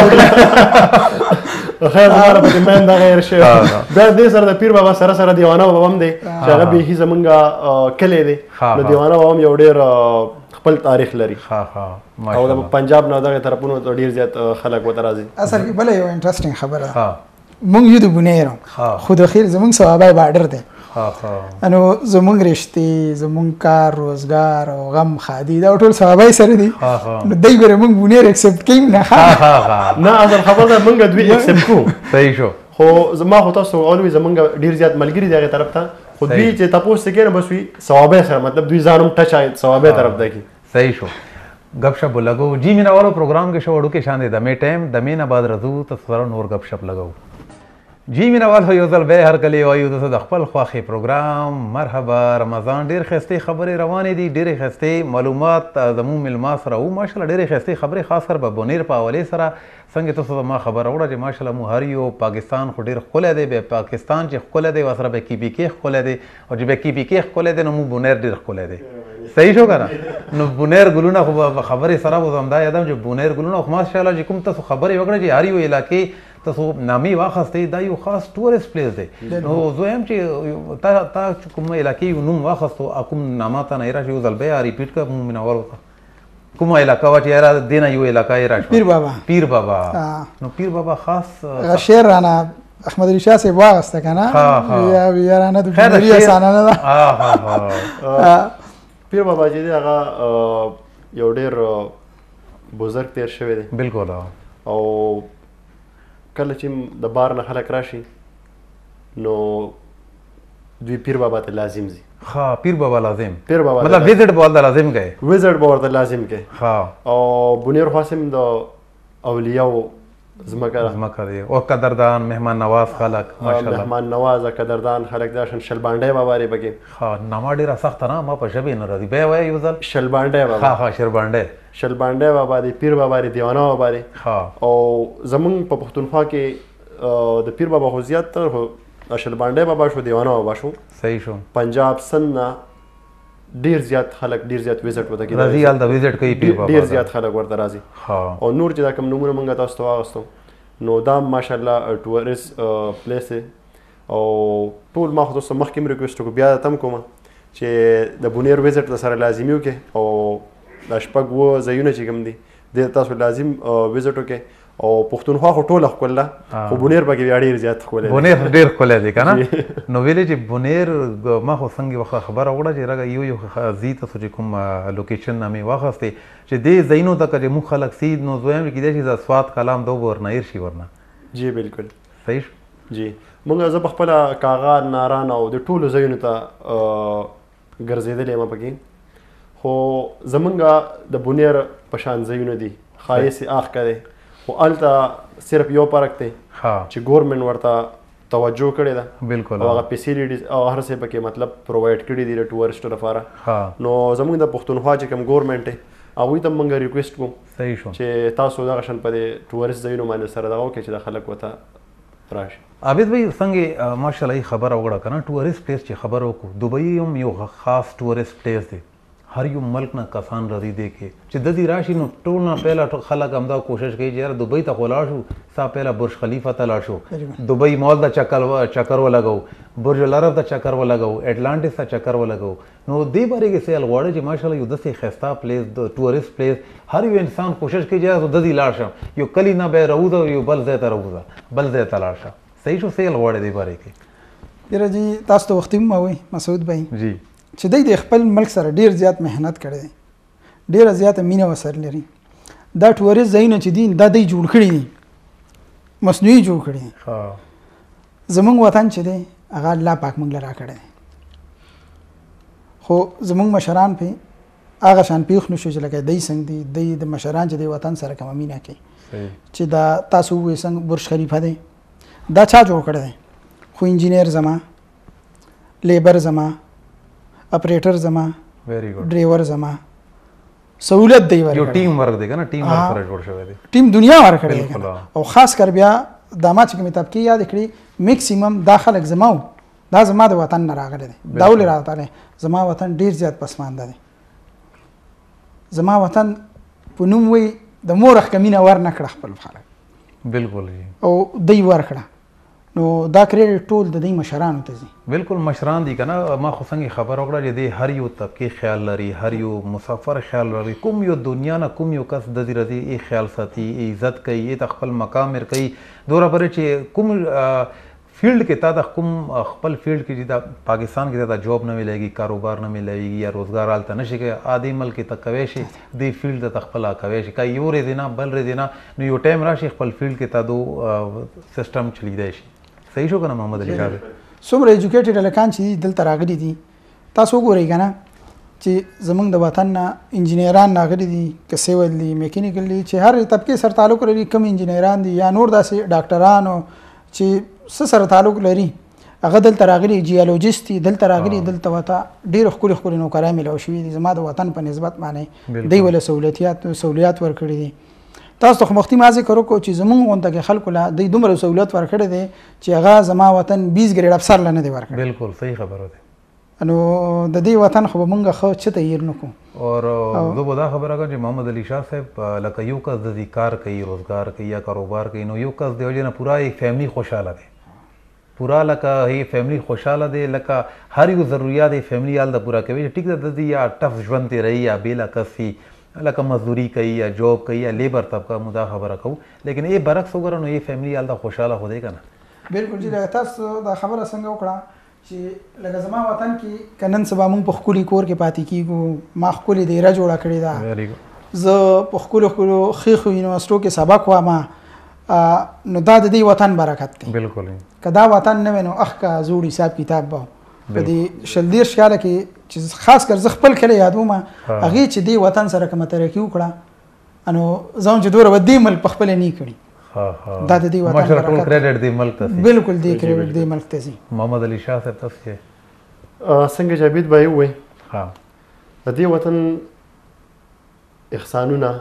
خیر زماره په دمن دا غیر شی دا دې سره د پیر بابا سره سره دیوانه بابا هم دی چې هغه به هی زمونږه کلی دی نو دیوانه بابا هم یو ډېر خپل تاریخ لري ها ها او د پنجاب نه دغه طرفونو ته ډیر زیات خلک وته راځي اصل کې بل یو انټرېسټینګ خبره ها مونږ یو د بونیر خو د خیر زمونږ ثوابای بارډر دی ها ها انو زمونږ رښتې زمونږ کار روزګار او غم خادي دا ټول ثوابای سره دي نو دای ګره مونږ بونیر اکسپټ کین نه ها ها نه اصل خبره ده مونږ دوی اکسپټ کوو صحیح شو خو زما خو تاسو اولوي زمونږ ډیر زیات ملګری دغه طرف ته خو دوی چې تاسو کې نه بس وي ثوابای سره مطلب دوی ځانم ټچ آی ثوابای طرف ده کی صحیح شو گپ شپ لگو جی مینا والو پروگرام کے شو اڑو کے شان دے دمے ٹائم دمے نہ بعد رضو تصور نور گپ شپ لگو جی مینا والو یو ځل به هر کلی وایو د خپل خواخي پروگرام مرحبا رمضان ډیر خسته خبره روانه دي ډیر خسته معلومات زمو ملما سره او ماشاءالله ډیر خسته خبره خاص کر په بونیر په حواله سره څنګه تاسو ما خبر اوره چې ماشاءالله مو هر یو پاکستان خو ډیر خله دی به پاکستان چې خله دی وسره به کی بي کې خله دی او چې به کی بي کې خله دی نو مو بونیر ډیر خله دی صحیح شو کنه نو بونیر ګلونه خو خبره سره و زم دا یادم چې بونیر ګلونه خو ماشاءالله چې کوم تاسو خبره وکړه چې هر یو علاقې تاسو نامي واخستې دا یو خاص ټورست پلیس دی نو زه هم چې تا تا کوم علاقې یو نوم واخستو کوم نامه ته نه راشي یو ځل بیا ریپیټ کړه مو منور کومه علاقه وا چې یاره دینه یو علاقه یې راشي پیر بابا پیر بابا نو پیر بابا خاص شعر رانا احمد علی شاه صاحب واغسته کنه یا یارانه د بونیری اسانه نه ده ها ها پیر بابا چې هغه یو ډېر بزرګ تیر شوی دی بالکل او کله چې د بار نه خلک راشي نو دوی پیر بابا ته لازم ځي ها پیر بابا لازم پیر بابا مطلب وزټ بول د لازم گئے وزټ بول د لازم کې ها او بونیر خاصم د اولیاء زمکه زمکه دی او قدردان مهمان نواز خلک ماشاءالله مهمان نواز قدردان خلک داشن شلبانډه بابا ری بګي ها نامه ډیره سخت نه ما په شبي نه راځي به وای یو ځل شلبانډه بابا ها ها شلبانډه شلبانډه بابا دی پیر بابا ری دیوانه بابا ری ها او زمون په پښتونخوا کې د پیر بابا خو زیات تر شلبانډه بابا شو دیوانه بابا شو صحیح شو پنجاب سن ډیر زیات خلک ډیر زیات وزټ وته کې راځي حال د وزټ کوي پیر بابا ډیر زیات خلک ورته راځي ها او نور چې دا کوم نمونه مونږه تاسو ته واغستو نو دا ماشاءالله ټورست پلیس او ټول ما خو تاسو مخکې ریکوست کو بیا تم کوم چې د بونیر وزټ سره لازمي وکي او د شپږ و ځایونه چې کوم دي د تاسو لازم وزټ وکي او پښتونخوا خو ټوله ښکل ده خو بونیر پکې بیا ډېر زیات ښکلی دی. بونیر ډېر ښکلی دی که نه. نو ویلې چې بونیر ما خو څنګه وخت خبره وکړه چې رګه یو یو ځي تاسو چې کوم لوکیشن نه مې واخیستې چې دې ځایونو ته که چې موږ خلک سي نو دویم کیدای شي د سوات کلام دو به ورنه هېر شي ورنه. جی بالکل صحیح شو. جی موږ زه په خپله کاغا ناران او د ټولو ځایونو ته ګرځېدلی یم پکې خو زمونږ د بونیر په شان ځایونه دي ښایست یې اخ که دی خو هلته صرف یو فرق دی چې ګورمنټ ورته توجه کړې ده بالکل او هغه فیسیلیټیز او هر څه پکې مطلب پرووایډ کړي دي د ټورسټو لپاره. نو زموږ د پښتونخوا چې کوم ګورمنټ دی هغوی ته موږ ریکویسټ کوو صحیح شو چې تاسو دغه شان په دې ټورسټ ځایونو باندې سره دغه وکړئ چې د خلک ورته راشي. عابد بھائی څنګه ماشاءالله خبره وکړه که نه ټورسټ پلیس چې خبره وکړو دوبۍ هم یو خاص ټورسټ پلیس دی. هر یو ملک نه کسان راځي دی کې چې د دې راشي نو ټول نه پهله خلک همدا کوشش کوي چې یاره دوبۍ ته خو لاړ شو ستا پهله برج خلیفه ته لاړ شو دوبۍ مال ته چکر چکر ولګو برج العرب ته چکر ولګو اټلانټس ته چکر ولګو. نو دې بارے کې سیال غواړي چې ماشاءالله یو داسې ښایسته پلیس د ټورسټ پلیس هر یو انسان کوشش کوي چې د دې لاړ شم یو کلی نه به راوځه یو بل ځای ته راوځه بل ځای ته لاړ شه. صحیح شو سیال غواړي دې بارے کې. یاره جی تاسو ته وختي مو وایي مسعود بھائی جی چې دوی د خپل ملک سره ډیر زیات محنت کړی دی ډیره زیاته مینه ورسره لري. دا ټورسټ ځایونه چې دي دا دوی جوړ کړي دي مصنوعي جوړ کړي دي. زموږ وطن چې دی هغه الله پاک موږ له راکړی دی خو زموږ مشران پې هغه شان پېښ نه شو چې لکه دوی څنګه دي دوی د مشران چې دی وطن سره کومه مینه کوي چې دا تاسو ووایئ څنګه برج خلیفه دی دا چا جوړ کړی دی خو انجینیر زما لیبر زما اپریټر زما ډرایور زما سہولت دی ورکړی. یو ټیم ورک دی کنه ټیم ورک سره جوړ شوی دی ټیم دنیا ورکړی دی او خاص کر بیا دا ما چې کومې تبکې یاد کړي میکسیمم دا خلک زما و دا زما د وطن نه راغلی دی دا ولې راغلی زما وطن ډېر زیات پسمانده دی. زما وطن په نوم وایي د مور ښکه مینه ور نه کړه خپل خلک بالکل او دوی ورکړه نو دا کریډټ ټول د دوی مشرانو ته ځي. بالکل مشران دي که نه. ما خو څنګه خبره وکړه چې دی هر یو طبقې خیال لري هر یو مسافر خیال لري کوم یو دنیا نه کوم یو کس د دې راځي ای خیال ساتي ای عزت کوي ای ته خپل مقام ورکوي دومره پورې چې کوم فیلډ کې تا د کوم خپل فیلډ کې چې دا پاکستان کې دا جاب نه ملېږي کاروبار نه ملېږي یا روزګار هلته نشي کوي عادي ملک ته کوی شي دې فیلډ ته خپله کوی شي که یو ورځې نه بل ورځې نه نو یو ټایم راشي خپل فیلډ کې تا دو سیسټم چلیدای شي. صحیح شو که نه محمد علي شاه څومره ایجوکیټډ هلکان چې دلته راغلي دي تاسو وګورئ که نه چې زموږ د وطن نه انجینران راغلي دي که سیول دي میکینیکل دي چې هر طبقې سره تعلق لري کوم انجینران دي یا نور داسې ډاکټران چې څه سره تعلق لري هغه دلته راغلي جیولوجیست دي دلته راغلي دلته ورته ډېرې ښکلې ښکلې نوکران میلاو شوي دي زما د وطن په نسبت باندې دوی وله سهولتیات سهولیات ورکړي دي. تاسو ته خو مخکې ما ذکر وکړو چې زموږ غونډه کې خلکو له دوی دومره سهولت ورکړی دی چې هغه زما وطن بیس ګریډ افسر له نه دی ورکړی. بالکل صحیح خبره ده. نو د دې وطن خو به مونږ ښه څه ته هیر نه کړو. اور زه به دا خبره کوم چې محمد علي شاه صاحب لکه یو کس د دې کار کوي روزګار کوي یا کاروبار کوي نو یو کس د وجې نه پوره یې فیملی خوشحاله دی پورا لکه هی فیملی خوشحاله دی لکه هر یو ضروریات یې فیملی هلته پوره کوي ټیک ده د دې یا ټف ژوند تېروي یا بېله کس وي لکه مزدوری کوي یا جاب کوي یا لیبر طبقه مو دا خبره کوو لیکن ای برعکس وګوره نو یې فیملی هلته خوشحاله خو دی که نه. بالکل جی لکه تاسو دا خبره څنګه وکړه چې لکه زما وطن کې که نن سبا مونږ په ښکلي کور کې پاتې کېږو ما ښکلې دیره جوړه کړې ده زه په ښکلو ښکلو ښیښو یونیورسټو کې سبق وایم نو دا د دې وطن برکت دی. بالکل که دا وطن نه وی نو اخ که زوړ حساب کتاب به په دې شل دېرش کاله کې چې خاص کر زه خپل کلی یادوم هغې چې دې وطن سره کومه ترقي وکړه نو زه هم چې دومره به دې ملک پخپله نه کړي دا د دې وطن ټول کریډټ دې ملک ته بالکل دې کریډټ دې ملک ته ځي. محمد علي شاه صاحب تاسو چې څنګه جاوید بھائی ووایي ها د دې وطن احسانونه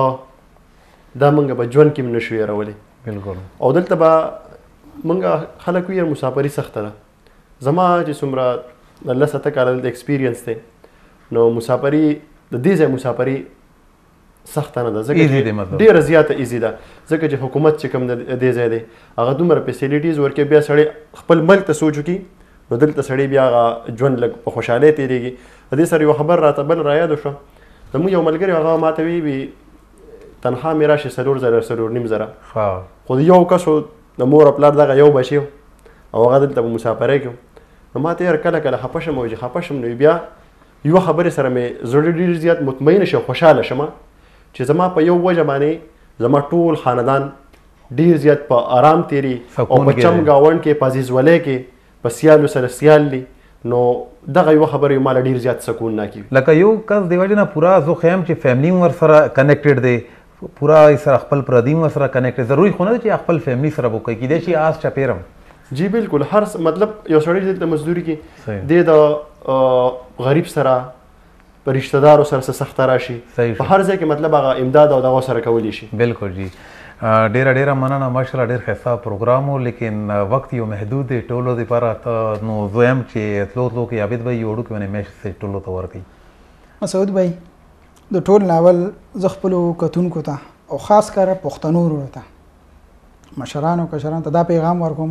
ښه دا موږ به ژوند کې هم نشو هېرولی. بالکل او دلته به موږ خلک وایي مسافري سخته ده زما چې څومره لس اته کاله دلته ایکسپیرینس دی نو مسافري د دې ځای مسافري سخته نه ده ځکه چې ډېره زیاته ایزي ده ځکه چې حکومت چې کوم د دې ځای دی هغه دومره فیسیلیټیز ورکوي بیا سړی خپل ملک ته سوچ وکړي نو دلته سړی بیا هغه ژوند لږ په خوشحالۍ تېرېږي. د دې سره یوه خبر راته بل رایاده شوه زموږ یو ملګري هغه ماته ویي تنها مې راشي څلور زره څلور نیم زره ښه خو د یو کس د مور او پلار دغه یو بچی او هغه دلته په مسافرۍ کې نو ما ته یاره کله کله خفه شم او چې خفه شم نو بیا یوه خبرې سره مې زړه ډېر زیات مطمئنه شم خوشحاله شم چې زما په یو وجه باندې زما ټول خاندان ډېر زیات په آرام تیري او په چم ګاونډ کې په عزیزولۍ کې په سیالو سره سیال دي نو دغه یوه خبره یې ماله ډېر زیات سکون ناکي لکه یو کس د وجې نه پوره زه خو یم چې فیملي هم ورسره کنیکټډ دی پوره یې سره خپل پردي هم ورسره کنیکټ ضروري خو نه ده چې خپل فیملي سره به وکړي کیدای شي آس چاپېرم جی بالکل هر مطلب یو سړی چې دلته مزدوري کوي دی د غریب سره په رشته دارو سره څه سخته راشي په هر ځای کې مطلب هغه امداد او دغه سره کولی شي بالکل جی ډیره ډیره مننه ماشاءالله ډیر ښایسته پروګرام و لیکن وخت یو محدود دی ټولو دپاره نو زه یم چې تلو تلو کې عابد بھائی یو وړوکی ونې میسج ټولو ته ورکوي مسعود بھائی د ټول ناول زه خپلو کتونکو ته او خاص کر پښتنو وروڼو ته مشرانو کشرانو ته دا پیغام ورکوم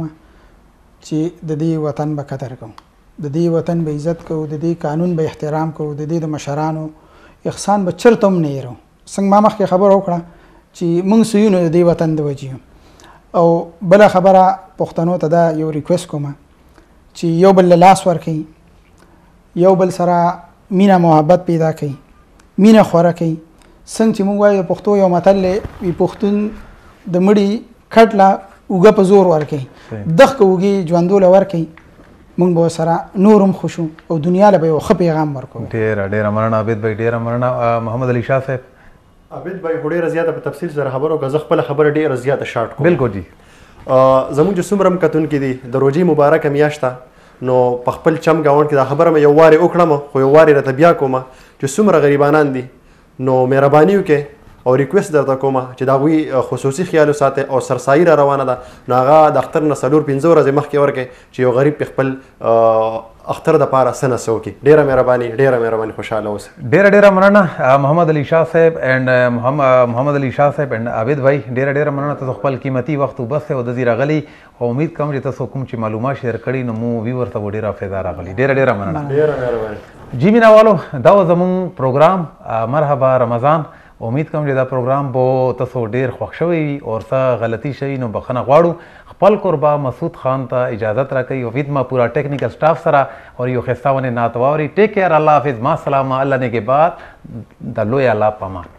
چې د دې وطن به قدر کوو د دې وطن به عزت کوو د دې قانون به احترام کوو د دې د مشرانو احسان به چرته هم نه هېرو څنګه ما مخکې خبره وکړه چې موږ سویو نو د دې وطن د وجې او بله خبره پښتنو ته دا یو ریکویسټ کوم چې یو بل له لاس ورکوي یو بل سره مینه محبت پیدا کوي مینه خوره کوي څنګه چې موږ وایو د پښتو یو متل وي پښتون د مړي کټ له اوږه په زور ورکوي دغه اوږې ژوندو له ورکوي موږ به سره نور هم خوشو او دنیا له به یو ښه پیغام ورکوو ډېره ډېره مننه عابد بھائی ډېره مننه محمد علي شاه صاحب عابد بھائی خو ډېره زیاته په تفصیل سره خبره وکړه زه خپله خبره ډېره زیاته شارټ کوم بالکل جی زموږ چې څومره هم کتونکي دي د روژې مبارکه میاشت ده نو په خپل چم ګاونډ کې دا خبره مې یو وارې وکړم خو یو وارې راته بیا کوم چې څومره غریبانان دي نو مهرباني وکړئ او ریکویسټ درته کومه چې د هغوی خصوصي خیال وساتئ او سرسایي را روانه ده نو هغه د اختر نه څلور پنځه ورځې مخکې ورکړئ چې یو غریب پې خپل اختر دپاره څه نه څه وکړي ډېره مهرباني ډېره مهرباني خوشحاله اوسئ ډېره ډېره مننه محمد علي شاه صاحب اینډ محمد علي شاه صاحب اینډ عابد بھائی ډېره ډېره مننه تاسو خپل قیمتي وخت وبس او د دې راغلی او امید کوم چې تاسو کوم چې معلومات شیر کړي نو مو ویور ته به ډېره فایده راغلي ډېره ډېره مننه ډېره مهرباني جی مینوالو دا و زموږ پروګرام مرحبا رمضان امید کوم چې دا پروګرام به تاسو ډېر خوښ شوی وي او څه غلطي شوي نو بخښنه غواړو خپل کوربه مسعود خان ته اجازت راکوي او وید ما پورا ټیکنیکل سټاف سره او یو ښایسته ونې نعت واوري ټیک کیر الله حافظ ما سلامه الله نگهبان د لوی الله په امان